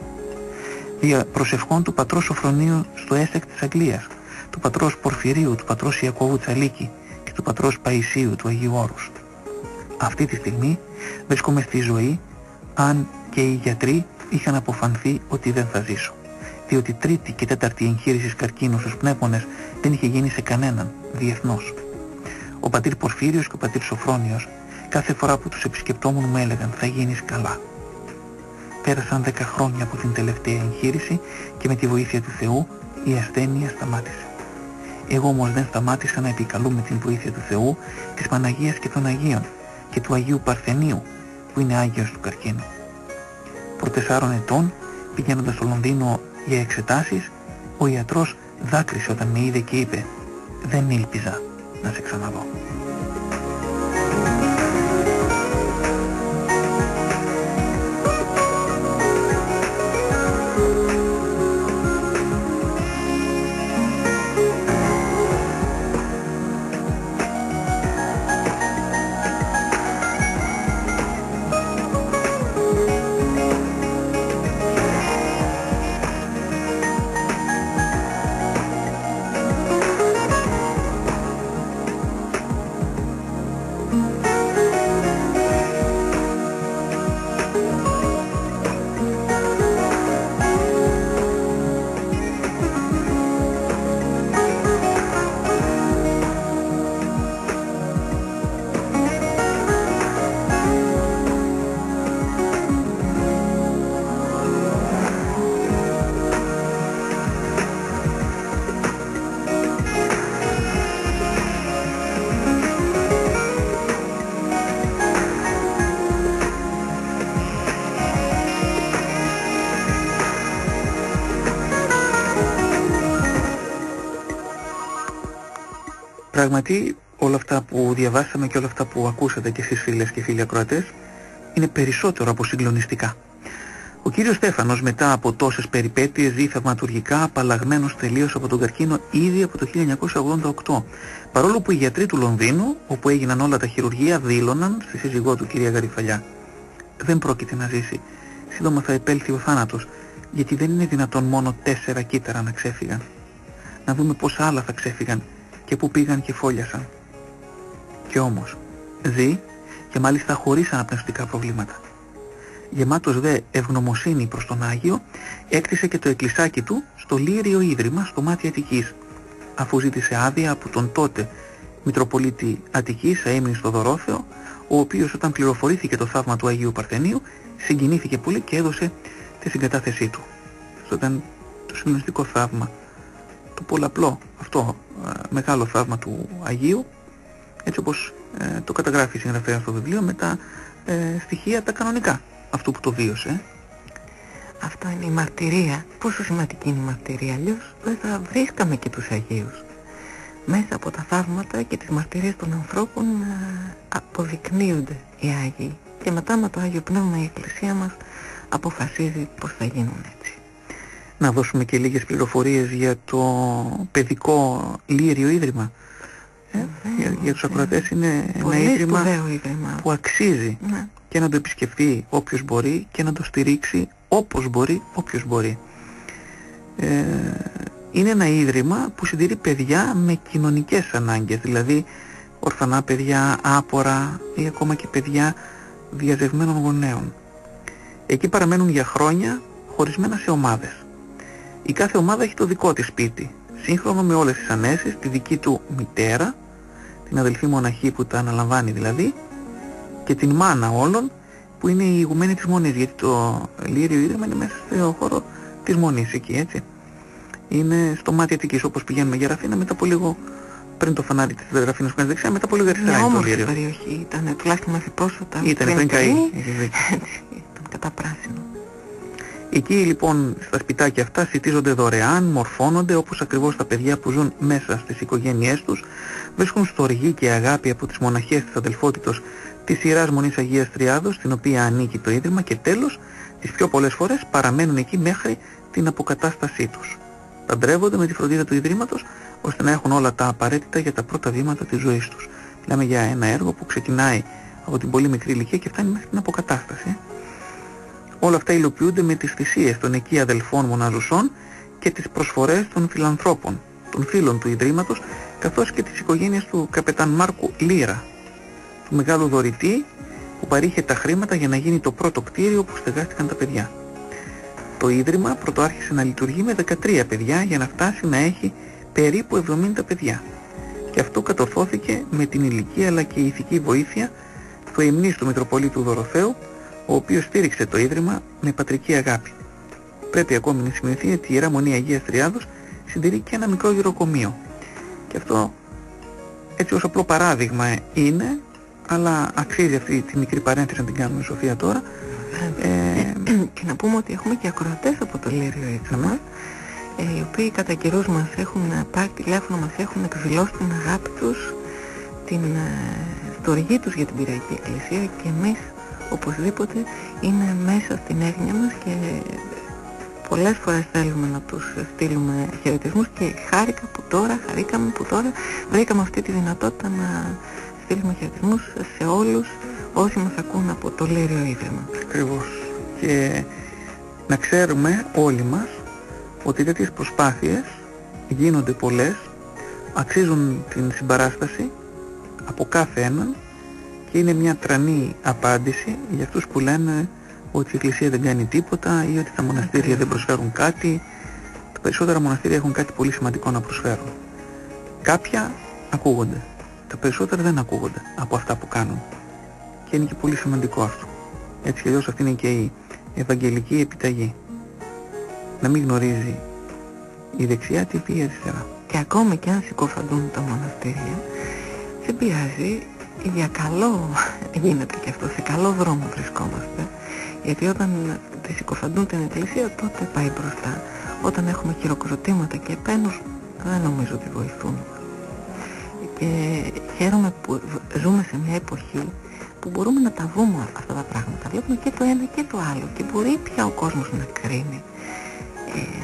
Δια προσευχών του πατρός Σοφρονίου στο Έσεκ της Αγγλίας, του πατρός Πορφυρίου, του πατρός Ιακώβου Τσαλίκη και του πατρός Παϊσίου του Αγίου Όρους. Αυτή τη στιγμή βρίσκομαι στη ζωή, αν και οι γιατροί είχαν αποφανθεί ότι δεν θα ζήσω, διότι τρίτη και τέταρτη εγχείρηση καρκίνου στους πνεύμονες δεν είχε γίνει σε κανέναν διεθνώς. Ο πατήρ Πορφύριος και ο πατήρ Σοφρόνιος κάθε φορά που τους επισκεπτόμουν μου έλεγαν «θα γίνεις καλά». Πέρασαν δέκα χρόνια από την τελευταία εγχείρηση και με τη βοήθεια του Θεού η ασθένεια σταμάτησε. Εγώ όμως δεν σταμάτησα να επικαλούμε την βοήθεια του Θεού, της Παναγίας και των Αγίων και του Αγίου Παρθενίου που είναι Άγιος του καρκίνου. Προ τεσσάρων ετών, πηγαίνοντας στο Λονδίνο για εξετάσεις, ο ιατρός δάκρυσε όταν με είδε και είπε «δεν ήλπιζα να σε ξαναδώ». Πράγματι όλα αυτά που διαβάσαμε και όλα αυτά που ακούσατε και εσείς φίλες και φίλοι ακροατές είναι περισσότερο από συγκλονιστικά. Ο κύριος Στέφανος, μετά από τόσες περιπέτειες, ζει θαυματουργικά απαλλαγμένος τελείως από τον καρκίνο ήδη από το χίλια εννιακόσια ογδόντα οκτώ. Παρόλο που οι γιατροί του Λονδίνου, όπου έγιναν όλα τα χειρουργεία, δήλωναν στη σύζυγό του κυρία Γαριφαλιά: δεν πρόκειται να ζήσει. Σύντομα θα επέλθει ο θάνατος, γιατί δεν είναι δυνατόν μόνο τέσσερα κύτταρα να ξέφυγαν. Να δούμε πόσα άλλα θα ξέφυγαν και που πήγαν και φόλιασαν. Και όμως ζει, και μάλιστα χωρίς αναπνευστικά προβλήματα. Γεμάτος δε ευγνωμοσύνη προς τον Άγιο, έκτισε και το εκκλησάκι του στο Λύριο Ίδρυμα στο Μάτι Αττικής, αφού ζήτησε άδεια από τον τότε Μητροπολίτη Αττικής, αείμνη στο Δωρόθεο, ο οποίος όταν πληροφορήθηκε το θαύμα του Αγίου Παρθενίου συγκινήθηκε πολύ και έδωσε τη συγκατάθεσή του. Αυτό ήταν το συγκλονιστικό θαύμα, το πολλαπλό αυτό ε, μεγάλο θαύμα του Αγίου, έτσι όπως ε, το καταγράφει η συγγραφέα στο βιβλίο, με τα ε, στοιχεία τα κανονικά αυτού που το βίωσε. Αυτό είναι η μαρτυρία. Πόσο σημαντική είναι η μαρτυρία, αλλιώς δεν θα βρίσκαμε και τους Αγίους. Μέσα από τα θαύματα και τις μαρτυρίες των ανθρώπων ε, αποδεικνύονται οι Άγιοι, και μετά με το Άγιο Πνεύμα η Εκκλησία μας αποφασίζει πως θα γίνουν έτσι. Να δώσουμε και λίγες πληροφορίες για το παιδικό Λύριο Ίδρυμα. Ε, για, για τους ακροατές είναι πολύ ένα ίδρυμα, ίδρυμα που αξίζει, ναι, και να το επισκεφτεί όποιος μπορεί και να το στηρίξει όπως μπορεί όποιος μπορεί. Ε, είναι ένα ίδρυμα που συντηρεί παιδιά με κοινωνικές ανάγκες, δηλαδή ορφανά παιδιά, άπορα ή ακόμα και παιδιά διαζευμένων γονέων. Εκεί παραμένουν για χρόνια χωρισμένα σε ομάδες. Η κάθε ομάδα έχει το δικό της σπίτι, σύγχρονο με όλες τις ανέσεις, τη δική του μητέρα, την αδελφή μοναχή που τα αναλαμβάνει δηλαδή, και την μάνα όλων που είναι η ηγουμένη της Μονής, γιατί το Λύριο Ίδρυμα είναι μέσα στο χώρο της Μονής εκεί, έτσι. Είναι στο Μάτι Αττικής, όπως πηγαίνουμε για Ραφίνα, μετά από λίγο, πριν το φανάρι της Ραφίνας που είναι δεξιά, μετά από λίγο αριστερά είναι το Λύριο. Μια όμορφη περιοχή ήταν, τουλάχιστον μέχρι πρόσφατα. Ήταν πριν καεί. Ήταν κατά πράσινο. Εκεί λοιπόν στα σπιτάκια αυτά σιτίζονται δωρεάν, μορφώνονται όπως ακριβώς τα παιδιά που ζουν μέσα στις οικογένειές τους, βρίσκουν στοργή και αγάπη από τις μοναχές της αδελφότητος της Ιεράς Μονής Αγίας Τριάδος, στην οποία ανήκει το Ίδρυμα, και τέλος τις πιο πολλές φορές παραμένουν εκεί μέχρι την αποκατάστασή τους. Παντρεύονται με τη φροντίδα του Ιδρύματος, ώστε να έχουν όλα τα απαραίτητα για τα πρώτα βήματα της ζωής τους. Μιλάμε για ένα έργο που ξεκινάει από την πολύ μικρή ηλικία και φτάνει μέχρι την αποκατάσταση. Όλα αυτά υλοποιούνται με τις θυσίες των εκεί αδελφών μοναζουσών και τις προσφορές των φιλανθρώπων, των φίλων του Ιδρύματος, καθώς και της οικογένειας του καπετάν Μάρκου Λύρα, του μεγάλου δωρητή που παρήχε τα χρήματα για να γίνει το πρώτο κτίριο που στεγάστηκαν τα παιδιά. Το Ίδρυμα πρωτοάρχισε να λειτουργεί με δεκατρία παιδιά για να φτάσει να έχει περίπου εβδομήντα παιδιά. Και αυτό κατορθώθηκε με την ηλική αλλά και η ηθική βοήθεια του υμνής του Μητροπολίτου Δωροθέου, ο οποίος στήριξε το Ίδρυμα με πατρική αγάπη. Πρέπει ακόμη να σημειωθεί ότι η Ιερά Μονή Αγίας Τριάδος συντηρεί και ένα μικρό γυροκομείο. Και αυτό έτσι ως απλό παράδειγμα είναι, αλλά αξίζει αυτή τη μικρή παρένθεση να την κάνουμε, Σοφία, τώρα. Ε, και να πούμε ότι έχουμε και ακροατές από το Λύριο Ίδρυμα, ε, οι οποίοι κατά καιρούς μας έχουν πάρει τηλέφωνο, μας έχουν εκδηλώσει την αγάπη τους, την ε, στοργή τους για την Πυριακή Εκκλησία, και εμείς οπωσδήποτε είναι μέσα στην έγνοια μας και πολλές φορές θέλουμε να τους στείλουμε χαιρετισμούς, και χάρηκα που τώρα, χαρήκαμε που τώρα βρήκαμε αυτή τη δυνατότητα να στείλουμε χαιρετισμούς σε όλους όσοι μας ακούν από το Λύριο Ίδρυμα. Ακριβώς. Και να ξέρουμε όλοι μας ότι τέτοιες προσπάθειες γίνονται πολλές, αξίζουν την συμπαράσταση από κάθε έναν, και είναι μια τρανή απάντηση για αυτούς που λένε ότι η Εκκλησία δεν κάνει τίποτα ή ότι τα μοναστήρια δεν προσφέρουν κάτι. Τα περισσότερα μοναστήρια έχουν κάτι πολύ σημαντικό να προσφέρουν. Κάποια ακούγονται, τα περισσότερα δεν ακούγονται από αυτά που κάνουν, και είναι και πολύ σημαντικό αυτό. Έτσι κι αλλιώς αυτή είναι και η Ευαγγελική επιταγή, να μην γνωρίζει η δεξιά τι πει η αριστερά. Και ακόμη και αν συκοφαντούν τα μοναστήρια, δεν πειράζει, για καλό γίνεται και αυτό, σε καλό δρόμο βρισκόμαστε, γιατί όταν τη συκοφαντούν την Εκκλησία τότε πάει μπροστά. Όταν έχουμε χειροκροτήματα και επένους, δεν νομίζω ότι βοηθούν. Και χαίρομαι που ζούμε σε μια εποχή που μπορούμε να τα δούμε αυτά τα πράγματα. Βλέπουμε και το ένα και το άλλο και μπορεί πια ο κόσμος να κρίνει. Ε,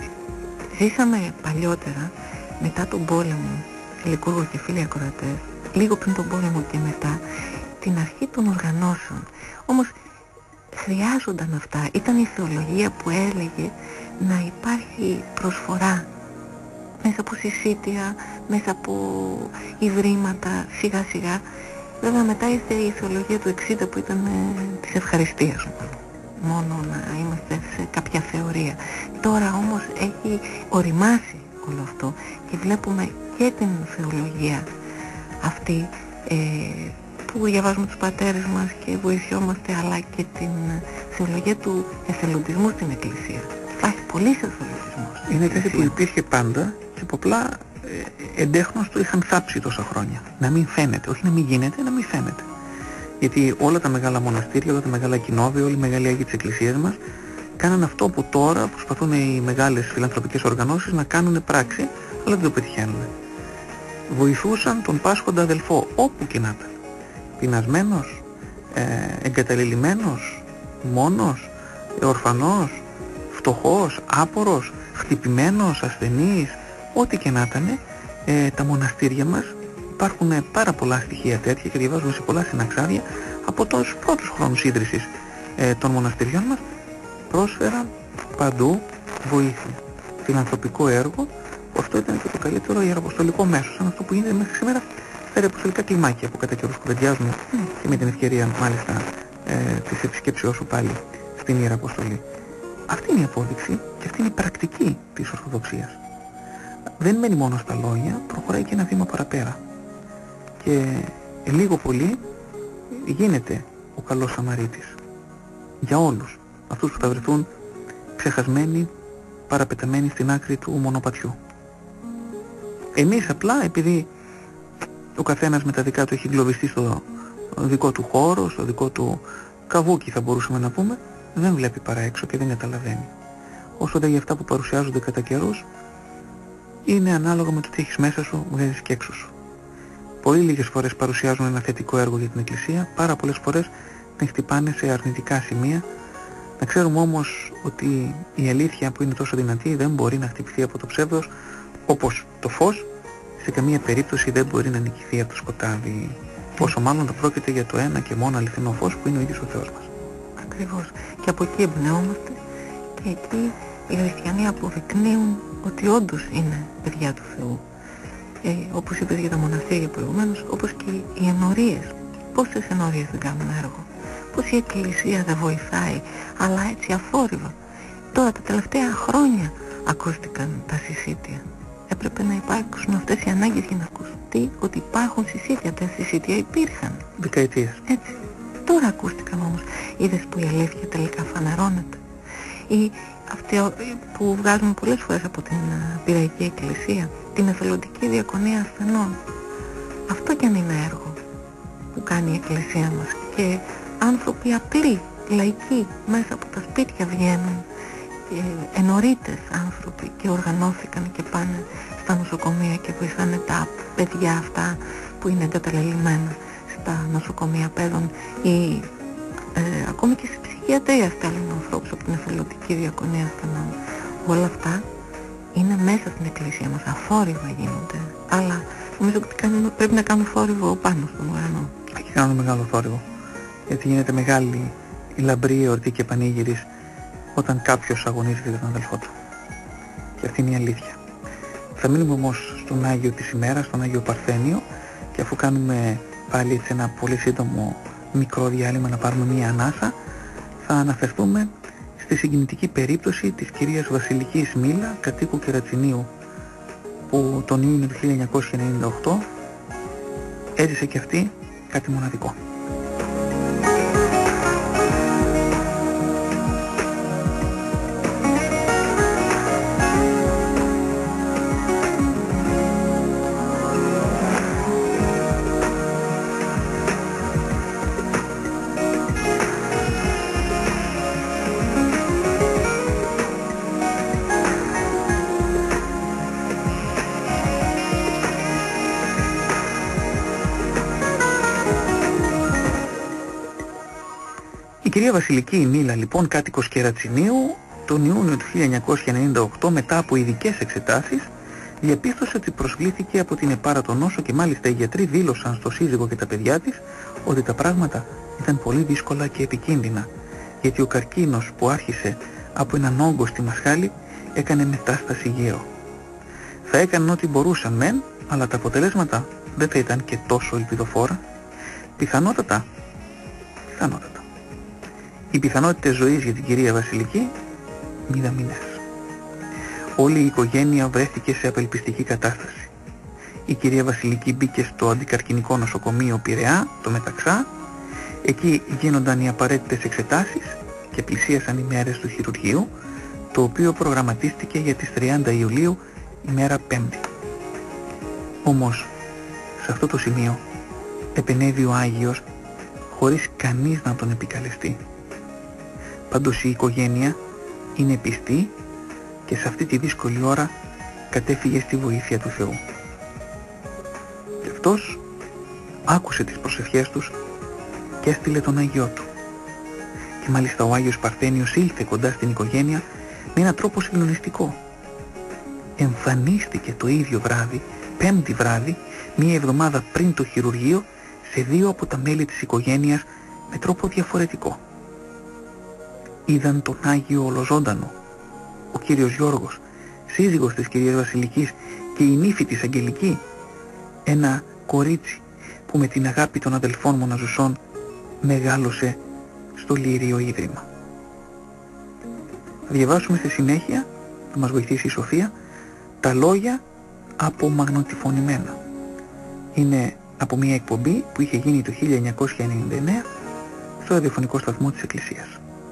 ζήσαμε παλιότερα, μετά τον πόλεμο, Λικούργο και φίλοι ακροατές, λίγο πριν τον πόλεμο και μετά, την αρχή των οργανώσεων. Όμως χρειάζονταν αυτά. Ήταν η θεολογία που έλεγε να υπάρχει προσφορά μέσα από συσίτια, μέσα από ιδρύματα, σιγά σιγά. Βέβαια μετά ήρθε η θεολογία του εξήντα που ήταν ε, της ευχαριστίας μόνο να είμαστε σε κάποια θεωρία. Τώρα όμως έχει οριμάσει όλο αυτό και βλέπουμε και την θεολογία αυτή ε, που διαβάζουμε τους πατέρες μας και βοηθιόμαστε, αλλά και την θεολογία του εθελοντισμού στην Εκκλησία. Υπάρχει πολύς εθελοντισμός. Είναι κάτι που υπήρχε πάντα και που απλά ε, εντέχνως το είχαν θάψει τόσα χρόνια. Να μην φαίνεται, όχι να μην γίνεται, να μην φαίνεται. Γιατί όλα τα μεγάλα μοναστήρια, όλα τα μεγάλα κοινόβια, όλοι οι μεγάλοι Άγιοι της Εκκλησίας μας κάναν αυτό που τώρα προσπαθούν οι μεγάλες φιλανθρωπικές οργανώσεις να κάνουν πράξη, αλλά δεν το πετυχαίνουν. Βοηθούσαν τον πάσχοντα αδελφό, όπου και να ήταν. Πεινασμένος, ε, εγκαταλελειμμένος, μόνος, ορφανός, φτωχός, άπορος, χτυπημένος, ασθενής, ό,τι και να ήταν, ε, τα μοναστήρια μας υπάρχουν πάρα πολλά στοιχεία τέτοια και διαβάζουμε σε πολλά συναξάδια από τους πρώτους χρόνους ίδρυσης ε, των μοναστηριών μας, πρόσφεραν παντού βοήθεια, φιλανθρωπικό έργο, που αυτό ήταν και το καλύτερο ιεραποστολικό μέσο, σαν αυτό που γίνεται μέχρι σήμερα στα ιεραποστολικά κλιμάκια που κατά καιρούς κουβεντιάζουμε mm. και με την ευκαιρία μάλιστα ε, της επισκέψεώς σου πάλι στην Ιεραποστολή. Αυτή είναι η απόδειξη και αυτή είναι η πρακτική της Ορθοδοξίας. Δεν μένει μόνο στα λόγια, προχωράει και ένα βήμα παραπέρα. Και λίγο πολύ γίνεται ο καλός Σαμαρίτης για όλους αυτούς που θα βρεθούν ξεχασμένοι, παραπεταμένοι στην άκρη του μονοπατιού. Εμείς απλά, επειδή ο καθένας με τα δικά του έχει εγκλωβιστεί στο δικό του χώρο, στο δικό του καβούκι θα μπορούσαμε να πούμε, δεν βλέπει παρά έξω και δεν καταλαβαίνει. Όσο δε για αυτά που παρουσιάζονται κατά καιρούς, είναι ανάλογα με το τι έχεις μέσα σου, βγάζεις και έξω σου. Πολύ λίγες φορές παρουσιάζουν ένα θετικό έργο για την Εκκλησία, πάρα πολλές φορές την χτυπάνε σε αρνητικά σημεία. Να ξέρουμε όμως ότι η αλήθεια που είναι τόσο δυνατή δεν μπορεί να χτυπηθεί από το ψεύδος, όπως το φως σε καμία περίπτωση δεν μπορεί να νικηθεί από το σκοτάδι. Πόσο μάλλον θα πρόκειται για το ένα και μόνο αληθινό φως που είναι ο ίδιος ο Θεός μας. Ακριβώς. Και από εκεί εμπνεόμαστε και εκεί οι χριστιανοί αποδεικνύουν ότι όντως είναι παιδιά του Θεού. Ε, όπως είπες για τα μοναστήρια προηγουμένως, όπως και οι ενορίες. Πόσες ενορίες δεν κάνουν έργο. Πώς η Εκκλησία δεν βοηθάει, αλλά έτσι αφόρυβα. Τώρα τα τελευταία χρόνια ακούστηκαν τα συσίτια. Έπρεπε να υπάρξουν αυτές οι ανάγκες για να ακουστεί ότι υπάρχουν συσίτια. Τα συσίτια υπήρχαν. Δεκαετίες. Έτσι. Τώρα ακούστηκαν όμως. Είδες που η αλήθεια τελικά φανερώνεται. Ή αυτή που βγάζουμε πολλές φορές από την Πυραϊκή Εκκλησία, την εθελοντική διακονία ασθενών. Αυτό κι αν είναι έργο που κάνει η Εκκλησία μας. Και άνθρωποι απλοί, λαϊκοί, μέσα από τα σπίτια βγαίνουν, ε, ενορίτες άνθρωποι και οργανώθηκαν και πάνε στα νοσοκομεία και βοηθάνε τα παιδιά αυτά που είναι εγκαταλελειμμένα στα νοσοκομεία παιδών ή ε, ακόμη και στη ψυχιατρία στέλνουν ανθρώπους από την εθελοντική διακονία ασθενών. Όλα αυτά είναι μέσα στην Εκκλησία μας, αφόρυβα γίνονται, αλλά νομίζω ότι κάνουν, πρέπει να κάνουν θόρυβο πάνω στον ουρανό. Εκεί κάνουν μεγάλο θόρυβο, γιατί γίνεται μεγάλη η λαμπρή εορτή και πανήγυρης όταν κάποιος αγωνίζεται για τον αδελφό του. Και αυτή είναι η αλήθεια. Θα μείνουμε όμως στον Άγιο της ημέρας, στον Άγιο Παρθένιο, και αφού κάνουμε πάλι έτσι ένα πολύ σύντομο μικρό διάλειμμα να πάρουμε μία ανάσα, θα αναφερθούμε στη συγκινητική περίπτωση της κυρίας Βασιλικής Μίλα, κατοίκου Κερατσινίου, που τον Ιούνιο του χίλια εννιακόσια ενενήντα οκτώ έζησε και αυτή κάτι μοναδικό. κυρία Βασιλική η Μίλα, λοιπόν, κάτοικος Κερατσινίου, τον Ιούνιο του χίλια εννιακόσια ενενήντα οκτώ, μετά από ειδικές εξετάσεις, διαπίστωσε ότι προσβλήθηκε από την επάρατο νόσο και μάλιστα οι γιατροί δήλωσαν στο σύζυγο και τα παιδιά της ότι τα πράγματα ήταν πολύ δύσκολα και επικίνδυνα, γιατί ο καρκίνος που άρχισε από έναν όγκο στη μασχάλη έκανε μετάσταση γέο. Θα έκαναν ό,τι μπορούσαν μεν, αλλά τα αποτελέσματα δεν θα ήταν και τόσο ελπιδοφόρα. Πιθανότατα, πιθανότατα. Οι πιθανότητες ζωής για την κυρία Βασιλική μηδαμινές. Όλη η οικογένεια βρέθηκε σε απελπιστική κατάσταση. Η κυρία Βασιλική μπήκε στο αντικαρκινικό νοσοκομείο Πειραιά, το Μεταξά. Εκεί γίνονταν οι απαραίτητες εξετάσεις και πλησίασαν οι μέρες του χειρουργείου, το οποίο προγραμματίστηκε για τις τριάντα Ιουλίου, ημέρα Πέμπτη. Όμως, σε αυτό το σημείο επενέβη ο Άγιος χωρίς κανείς να τον επικαλεστεί. Πάντως η οικογένεια είναι πιστή και σε αυτή τη δύσκολη ώρα κατέφυγε στη βοήθεια του Θεού. Και αυτός άκουσε τις προσευχές τους και έστειλε τον Άγιό του. Και μάλιστα ο Άγιος Παρθένιος ήλθε κοντά στην οικογένεια με έναν τρόπο συγκλονιστικό. Εμφανίστηκε το ίδιο βράδυ, πέμπτη βράδυ, μία εβδομάδα πριν το χειρουργείο, σε δύο από τα μέλη της οικογένειας με τρόπο διαφορετικό. Είδαν τον Άγιο ολοζώντανο. Ο κύριος Γιώργος, σύζυγος της κυρίας Βασιλικής και η νύφη της Αγγελική, ένα κορίτσι που με την αγάπη των αδελφών Μοναζουσών μεγάλωσε στο Λύριο Ίδρυμα. Θα διαβάσουμε στη συνέχεια, θα μας βοηθήσει η Σοφία, τα λόγια απομαγνητοφωνημένα. Είναι από μια εκπομπή που είχε γίνει το χίλια εννιακόσια ενενήντα εννέα στο ραδιοφωνικό σταθμό της Εκκλησίας.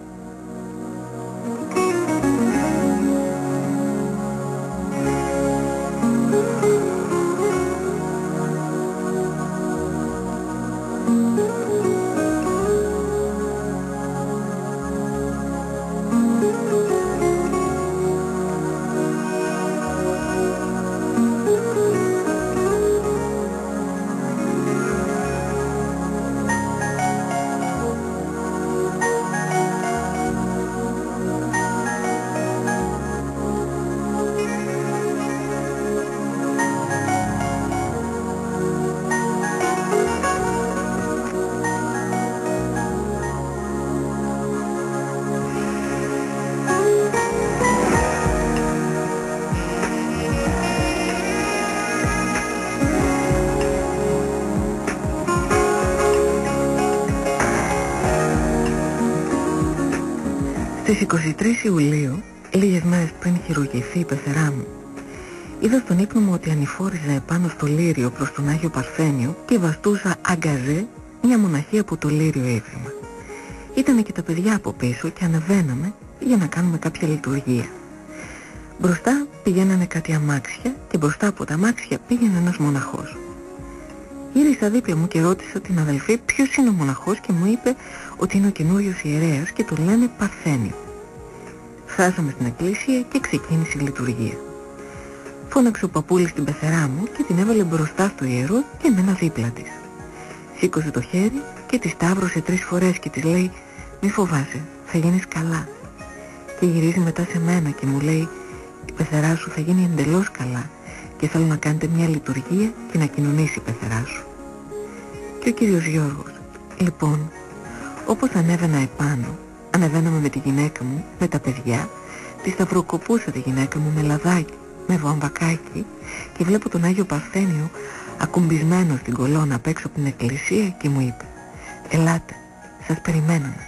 Στις είκοσι τρεις Ιουλίου, λίγες μέρες πριν χειρουργηθεί η πεθερά μου, είδα στον ύπνο μου ότι ανηφόριζα επάνω στο Λύριο προς τον Άγιο Παρθένιο και βαστούσα αγκαζέ μια μοναχή από το Λύριο Ίδρυμα. Ήτανε και τα παιδιά από πίσω και ανεβαίναμε για να κάνουμε κάποια λειτουργία. Μπροστά πηγαίνανε κάτι αμάξια και μπροστά από τα αμάξια πήγαινε ένας μοναχός. Γύρισα δίπλα μου και ρώτησα την αδελφή ποιος είναι ο μοναχός και μου είπε ότι είναι ο καινούριος ιερέας και τον λένε Παρθένιο. Φτάσαμε στην εκκλησία και ξεκίνησε η λειτουργία. Φώναξε ο παππούλης την πεθερά μου και την έβαλε μπροστά στο ιερό και εμένα δίπλα της. Σήκωσε το χέρι και τη σταύρωσε τρεις φορές και της λέει «Μη φοβάσαι, θα γίνεις καλά». Και γυρίζει μετά σε μένα και μου λέει «Η πεθερά σου θα γίνει εντελώς καλά και θέλω να κάνετε μια λειτουργία και να κοινωνήσει η πεθερά σου». Και ο κύριος Γιώργος, λοιπόν, όπως ανέβαινα επάνω, ανεβαίναμε με τη γυναίκα μου, με τα παιδιά, τη σταυροκοπούσα τη γυναίκα μου με λαδάκι, με βαμβακάκι και βλέπω τον Άγιο Παρθένιο ακουμπισμένο στην κολόνα απ' έξω από την εκκλησία και μου είπε «Ελάτε, σας περιμένουμε».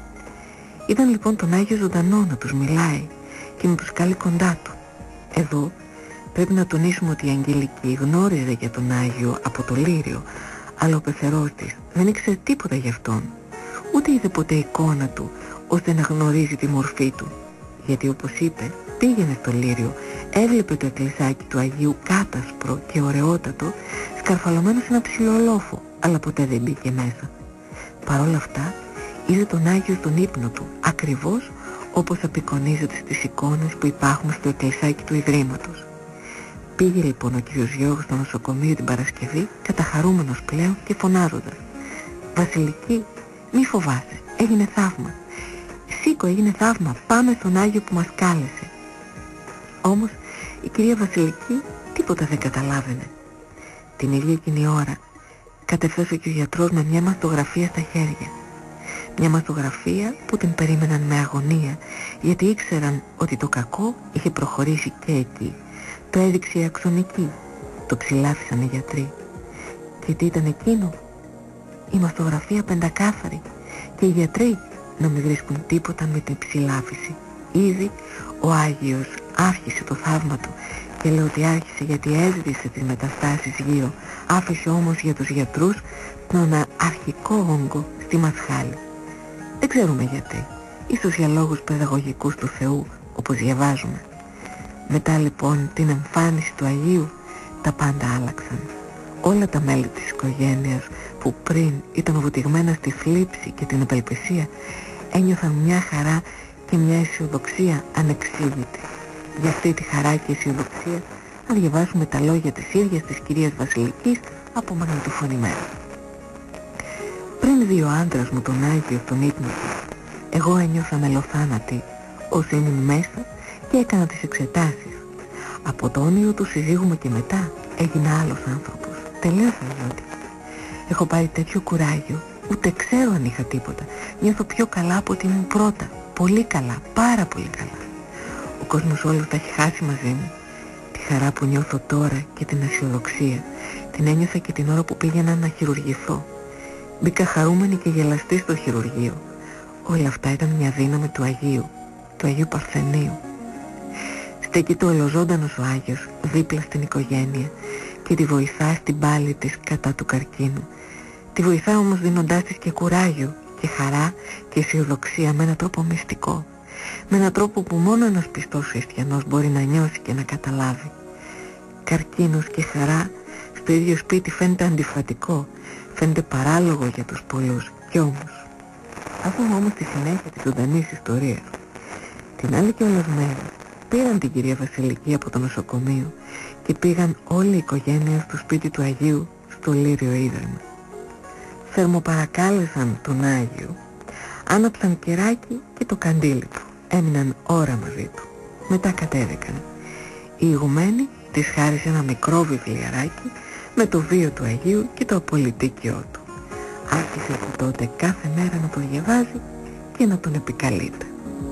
Είδαν λοιπόν τον Άγιο ζωντανό να τους μιλάει και με προσκάλει κοντά του. Εδώ πρέπει να τονίσουμε ότι η Αγγελική γνώριζε για τον Άγιο από το Λύριο, αλλά ο πεθερός της δεν ήξερε τίποτα γι' αυτόν, ούτε είδε ποτέ εικόνα του ώστε να γνωρίζει τη μορφή του, γιατί όπως είπε πήγαινε στο Λύριο, έβλεπε το εκκλησάκι του Αγίου κάτασπρο και ωραιότατο, σκαρφαλωμένο σε ένα ψηλό λόφο, αλλά ποτέ δεν μπήκε μέσα. Παρ' όλα αυτά είδε τον Άγιο στον ύπνο του, ακριβώς όπως απεικονίζεται στις εικόνες που υπάρχουν στο εκκλησάκι του Ιδρύματος. Πήγε λοιπόν ο κύριος Γιώργος στο νοσοκομείο την Παρασκευή, καταχαρούμενος πλέον και φωνάζοντας «Βασιλική, μη φοβάσαι, έγινε θαύμα. Σήκω, έγινε θαύμα, πάμε στον Άγιο που μας κάλεσε. Όμως η κυρία Βασιλική τίποτα δεν καταλάβαινε. Την ίδια εκείνη ώρα κατεφθάσε και ο γιατρός με μια μαστογραφία στα χέρια. Μια μαστογραφία που την περίμεναν με αγωνία, γιατί ήξεραν ότι το κακό είχε προχωρήσει και εκεί. Το έδειξε η αξονική. Το ψηλάφισαν οι γιατροί. Και τι ήταν εκείνο? Η μαστογραφία πεντακάθαρη. Και οι γιατροί να μην βρίσκουν τίποτα με την ψηλάφιση. Ήδη ο Άγιος άρχισε το θαύμα του. Και λέω ότι άρχισε γιατί έζησε τις μεταστάσεις γύρω. Άφησε όμως για τους γιατρούς τον αρχικό όγκο στη μασχάλη. Δεν ξέρουμε γιατί. Ίσως για λόγους παιδαγωγικούς του Θεού, όπως διαβάζουμε. Μετά λοιπόν την εμφάνιση του Αγίου, τα πάντα άλλαξαν. Όλα τα μέλη της οικογένειας που πριν ήταν βοτιγμένα στη θλίψη και την απελπισία, ένιωθαν μια χαρά και μια αισιοδοξία ανεξήγητη. Για αυτή τη χαρά και αισιοδοξία να διαβάσουμε τα λόγια της ίδιας της κυρίας Βασιλικής από μαγνητοφωνημένα. Πριν δει ο άντρας μου τον Άγιο στον ύπνο του, εγώ ένιωθα μελοθάνατη όσο ήμουν μέσα και έκανα τις εξετάσεις. Από το όνειρο του συζύγου μου και μετά έγινα άλλος άνθρωπος, τελείως αλλιώτικη. Έχω πάρει τέτοιο κουράγιο, ούτε ξέρω αν είχα τίποτα. Νιώθω πιο καλά από ότι ήμουν πρώτα, πολύ καλά, πάρα πολύ καλά. Ο κόσμος όλος τα έχει χάσει μαζί μου. Τη χαρά που νιώθω τώρα και την αισιοδοξία την ένιωθα και την ώρα που πήγαινα να χειρουργηθώ. Μπήκα χαρούμενη και γελαστή στο χειρουργείο. Όλα αυτά ήταν μια δύναμη του Αγίου, του Αγίου Παρθενίου. Στέκεται ολοζώντανος ο Άγιος δίπλα στην οικογένεια και τη βοηθά στην πάλη της κατά του καρκίνου. Τη βοηθά όμως δίνοντάς της και κουράγιο και χαρά και αισιοδοξία με έναν τρόπο μυστικό. Με έναν τρόπο που μόνο ένας πιστός χριστιανός μπορεί να νιώσει και να καταλάβει. Καρκίνος και χαρά στο ίδιο σπίτι φαίνεται αντιφατικό, φαίνεται παράλογο για τους πολλούς, κι όμως. Ας δούμε όμως τη συνέχεια της ζωντανής ιστορίας. Την άλλη κιόλας μέρα πήραν την κυρία Βασιλική από το νοσοκομείο και πήγαν όλη η οικογένεια στο σπίτι του Αγίου στο Λύριο Ίδρυμα. Θερμοπαρακάλεσαν τον Άγιο, άναψαν κεράκι και το καντήλι του, έμειναν ώρα μαζί του. Μετά κατέβηκαν. Η ηγουμένη της χάρισε ένα μικρό βιβλιαράκι με το βίο του Αγίου και το απολυτίκιό του. Άρχισε από τότε κάθε μέρα να το διαβάζει και να τον επικαλείται.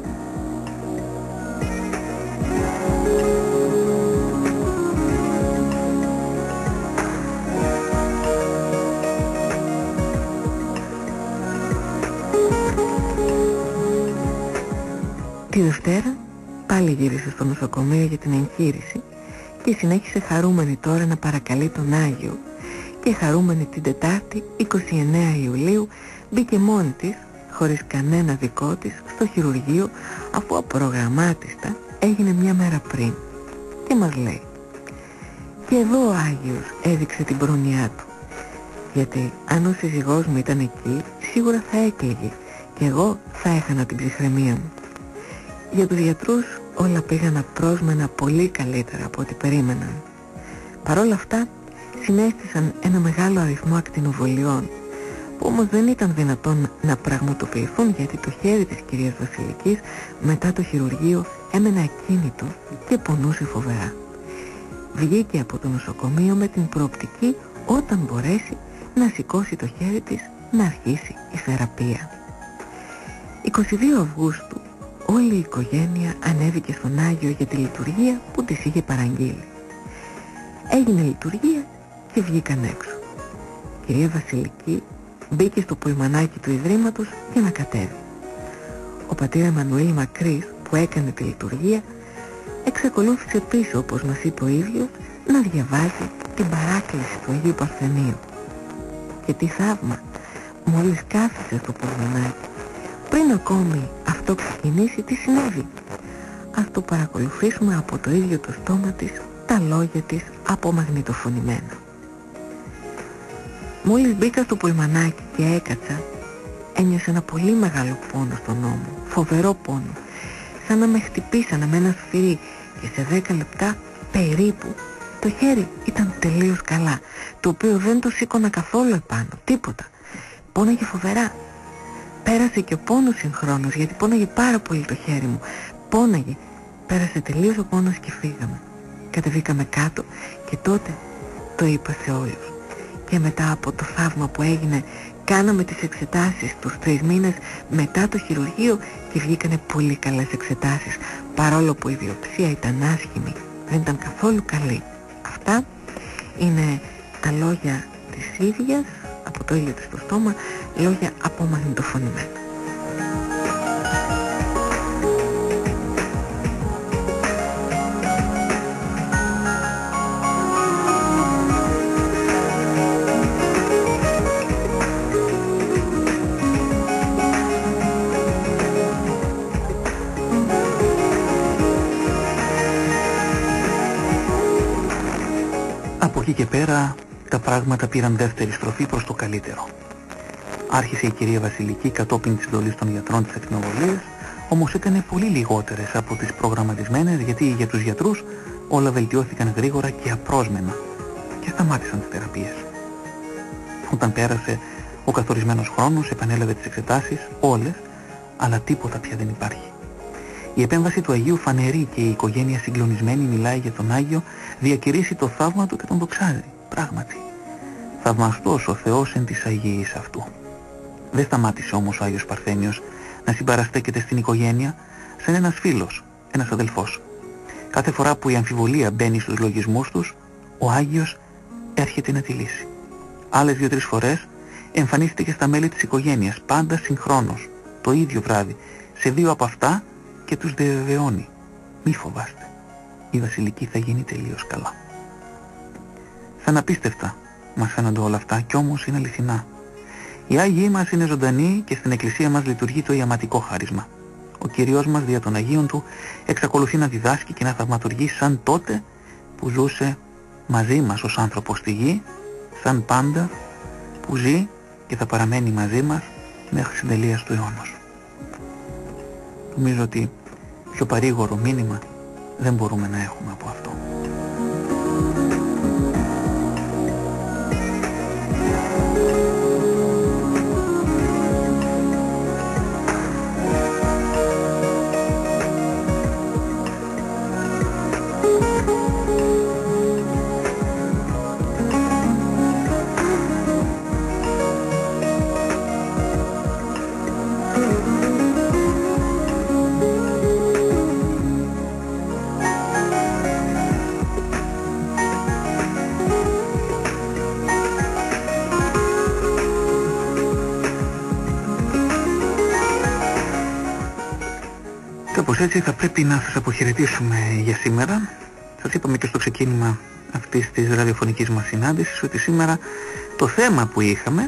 Τη Δευτέρα πάλι γύρισε στο νοσοκομείο για την εγχείρηση και συνέχισε χαρούμενη τώρα να παρακαλεί τον Άγιο, και χαρούμενη την Τετάρτη είκοσι εννέα Ιουλίου μπήκε μόνη της, χωρίς κανένα δικό της, στο χειρουργείο, αφού απρογραμμάτιστα έγινε μια μέρα πριν, και μας λέει: και εδώ ο Άγιος έδειξε την πρόνοιά του, γιατί αν ο σύζυγός μου ήταν εκεί σίγουρα θα έκλαιγε και εγώ θα έχανα την ψυχραιμία μου. Για τους γιατρούς όλα πήγαν απρόσμενα πολύ καλύτερα από ό,τι περίμεναν. Παρ' όλα αυτά συνέστησαν ένα μεγάλο αριθμό ακτινοβολιών, που όμως δεν ήταν δυνατόν να πραγματοποιηθούν, γιατί το χέρι της κυρίας Βασιλικής μετά το χειρουργείο έμενε ακίνητο και πονούσε φοβερά. Βγήκε από το νοσοκομείο με την προοπτική, όταν μπορέσει, να σηκώσει το χέρι της, να αρχίσει η θεραπεία. εικοστή δεύτερη Αυγούστου όλη η οικογένεια ανέβηκε στον Άγιο για τη λειτουργία που της είχε παραγγείλει. Έγινε λειτουργία και βγήκαν έξω. Η κυρία Βασιλική μπήκε στο πουλμανάκι του Ιδρύματος για να κατέβει. Ο πατήρ Εμμανουήλ Μακρύς, που έκανε τη λειτουργία, εξακολούθησε πίσω, όπως μας είπε ο ίδιος, να διαβάζει την παράκληση του Αγίου Παρθενίου. Και τι θαύμα! Μόλις κάθισε στο πουλμανάκι, πριν ακόμη αυτό ξεκινήσει, τι συνέβη? Ας το παρακολουθήσουμε από το ίδιο το στόμα της, τα λόγια της απομαγνητοφωνημένα. Μόλις μπήκα στο πουλμανάκι και έκατσα, ένιωσα ένα πολύ μεγάλο πόνο στον ώμο, φοβερό πόνο, σαν να με χτυπήσανε με ένα σφυρί, και σε δέκα λεπτά περίπου το χέρι ήταν τελείως καλά, το οποίο δεν το σήκωνα καθόλου επάνω, τίποτα. Πόναγε φοβερά. πέρασε και ο πόνος συγχρόνως, γιατί πόναγε πάρα πολύ το χέρι μου. Πόναγε, πέρασε τελείως ο πόνος και φύγαμε. Κατεβήκαμε κάτω και τότε το είπα σε όλους. Και μετά από το θαύμα που έγινε, κάναμε τις εξετάσεις τους τρεις μήνες μετά το χειρουργείο και βγήκανε πολύ καλές εξετάσεις, παρόλο που η βιοψία ήταν άσχημη, δεν ήταν καθόλου καλή. Αυτά είναι τα λόγια της ίδιας, από το ίδιο της το στόμα, λόγια απομαγνητοφωνημένα. Από εκεί και πέρα τα πράγματα πήραν δεύτερη στροφή προς το καλύτερο. Άρχισε η κυρία Βασιλική κατόπιν της εντολής των γιατρών της ακτινοβολίας, όμως έκανε πολύ λιγότερες από τις προγραμματισμένες, γιατί για τους γιατρούς όλα βελτιώθηκαν γρήγορα και απρόσμενα και σταμάτησαν τις θεραπείες. Όταν πέρασε ο καθορισμένος χρόνος, επανέλαβε τις εξετάσεις όλες, αλλά τίποτα πια δεν υπάρχει. Η επέμβαση του Αγίου φανερεί και η οικογένεια συγκλονισμένη μιλάει για τον Άγιο, διακηρύσει το θαύμα του και τον δοξάζει. Πράγματι, θαυμαστός ο Θεός εν της Αγίης αυτού. Δεν σταμάτησε όμως ο Άγιος Παρθένιος να συμπαραστέκεται στην οικογένεια σαν ένας φίλος, ένας αδελφός. Κάθε φορά που η αμφιβολία μπαίνει στους λογισμούς τους, ο Άγιος έρχεται να τη λύσει. Άλλες δύο-τρεις φορές εμφανίστηκε στα μέλη της οικογένειας, πάντα συγχρόνως, το ίδιο βράδυ, σε δύο από αυτά και τους διαβεβαιώνει. Μη φοβάστε, η Βασιλική θα γίνει τελείως καλά. Σαν απίστευτα μας φαίνονται όλα αυτά, κι όμως είναι αληθινά. Οι Άγιοι μας είναι ζωντανοί και στην Εκκλησία μας λειτουργεί το ιαματικό χάρισμα. Ο Κύριος μας δια των Αγίων Του εξακολουθεί να διδάσκει και να θαυματουργεί σαν τότε που ζούσε μαζί μας ως άνθρωπος στη γη, σαν πάντα που ζει και θα παραμένει μαζί μας μέχρι συντελείας του αιώνος. Νομίζω ότι πιο παρήγορο μήνυμα δεν μπορούμε να έχουμε από αυτό. Κάπως έτσι θα πρέπει να σας αποχαιρετήσουμε για σήμερα. Σας είπαμε και στο ξεκίνημα αυτής της ραδιοφωνικής μας συνάντησης ότι σήμερα το θέμα που είχαμε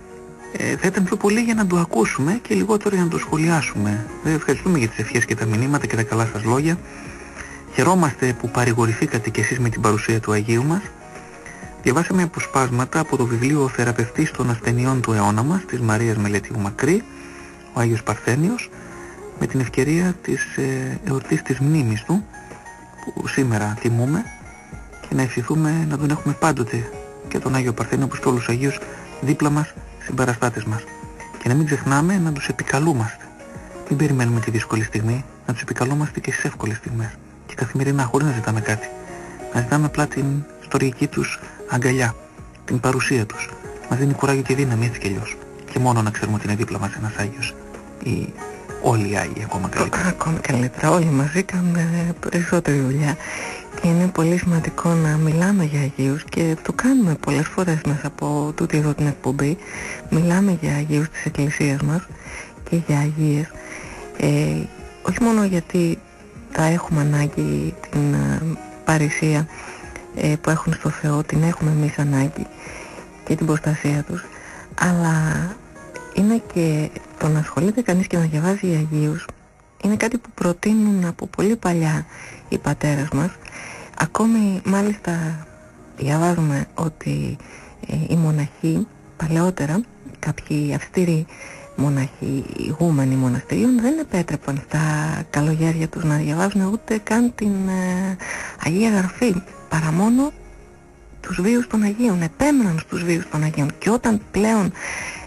ε, θα ήταν πιο πολύ για να το ακούσουμε και λιγότερο για να το σχολιάσουμε. Ε, ευχαριστούμε για τις ευχές και τα μηνύματα και τα καλά σας λόγια. Χαιρόμαστε που παρηγορηθήκατε κι εσείς με την παρουσία του Αγίου μας. Διαβάσαμε αποσπάσματα από το βιβλίο «Ο Θεραπευτής των Ασθενειών του αιώνα μας» της Μαρίας Μελετίου Μακρύ, ο Άγιος Παρθένιος, με την ευκαιρία της ε, εορτής της μνήμης του που σήμερα τιμούμε, και να ευχηθούμε να τον έχουμε πάντοτε και τον Άγιο Παρθένιο όπως και όλους τους Αγίους δίπλα μας, συμπαραστάτες μας, και να μην ξεχνάμε να τους επικαλούμαστε. Μην περιμένουμε τη δύσκολη στιγμή, να τους επικαλούμαστε και στις εύκολες στιγμές και καθημερινά, χωρίς να ζητάμε κάτι. Να ζητάμε απλά την ιστορική τους αγκαλιά, την παρουσία τους. Μας δίνει κουράγιο και δύναμη έτσι κι αλλιώς, και μόνο να ξέρουμε ότι είναι δίπλα μας ένας Άγιος, ή όλοι οι Άγιοι ακόμα καλύτερα. Ακόμα καλύτερα, όλοι μαζί κάνουμε περισσότερη δουλειά και είναι πολύ σημαντικό να μιλάμε για Αγίους, και το κάνουμε πολλές φορές μέσα από τούτη εδώ την εκπομπή. Μιλάμε για Αγίους της Εκκλησίας μας και για Αγίες, ε, όχι μόνο γιατί τα έχουμε ανάγκη, την ε, παρησία ε, που έχουν στο Θεό, την έχουμε εμείς ανάγκη και την προστασία τους, αλλά είναι και το να ασχολείται κανείς και να διαβάζει Αγίους είναι κάτι που προτείνουν από πολύ παλιά οι πατέρες μας. Ακόμη μάλιστα διαβάζουμε ότι ε, οι μοναχοί παλαιότερα, κάποιοι αυστηροί μοναχοί, ηγούμενοι μοναστηρίων, δεν επέτρεπαν στα καλογέρια τους να διαβάζουν ούτε καν την ε, Αγία Γραφή, παρά μόνο τους βίους των Αγίων. Επέμεναν στους βίους των Αγίων, και όταν πλέον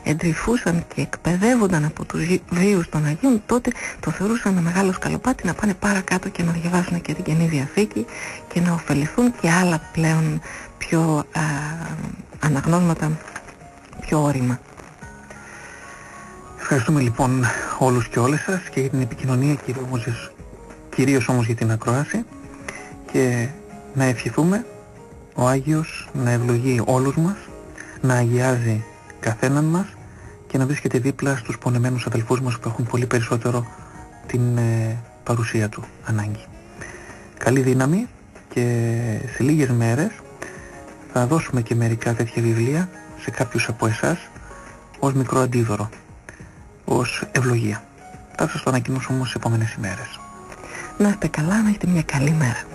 εντρυφούσαν και εκπαιδεύονταν από τους βίους των Αγίων, τότε το θεωρούσαν ένα μεγάλο σκαλοπάτι να πάνε παρακάτω και να διαβάσουν και την Καινή Διαθήκη και να ωφεληθούν και άλλα πλέον πιο α, αναγνώσματα, πιο όρημα. Ευχαριστούμε λοιπόν όλους και όλες σας και για την επικοινωνία, κυρίως, κυρίως όμως για την ακρόαση, και να ευχηθούμε ο Άγιος να ευλογεί όλους μας, να αγιάζει καθέναν μας και να βρίσκεται δίπλα στους πονεμένους αδελφούς μας που έχουν πολύ περισσότερο την ε, παρουσία του ανάγκη. Καλή δύναμη, και σε λίγες μέρες θα δώσουμε και μερικά τέτοια βιβλία σε κάποιους από εσάς ως μικρό αντίδωρο, ως ευλογία. Θα σας το ανακοινώσω όμως στις επόμενες ημέρες. Να είστε καλά, να έχετε μια καλή μέρα.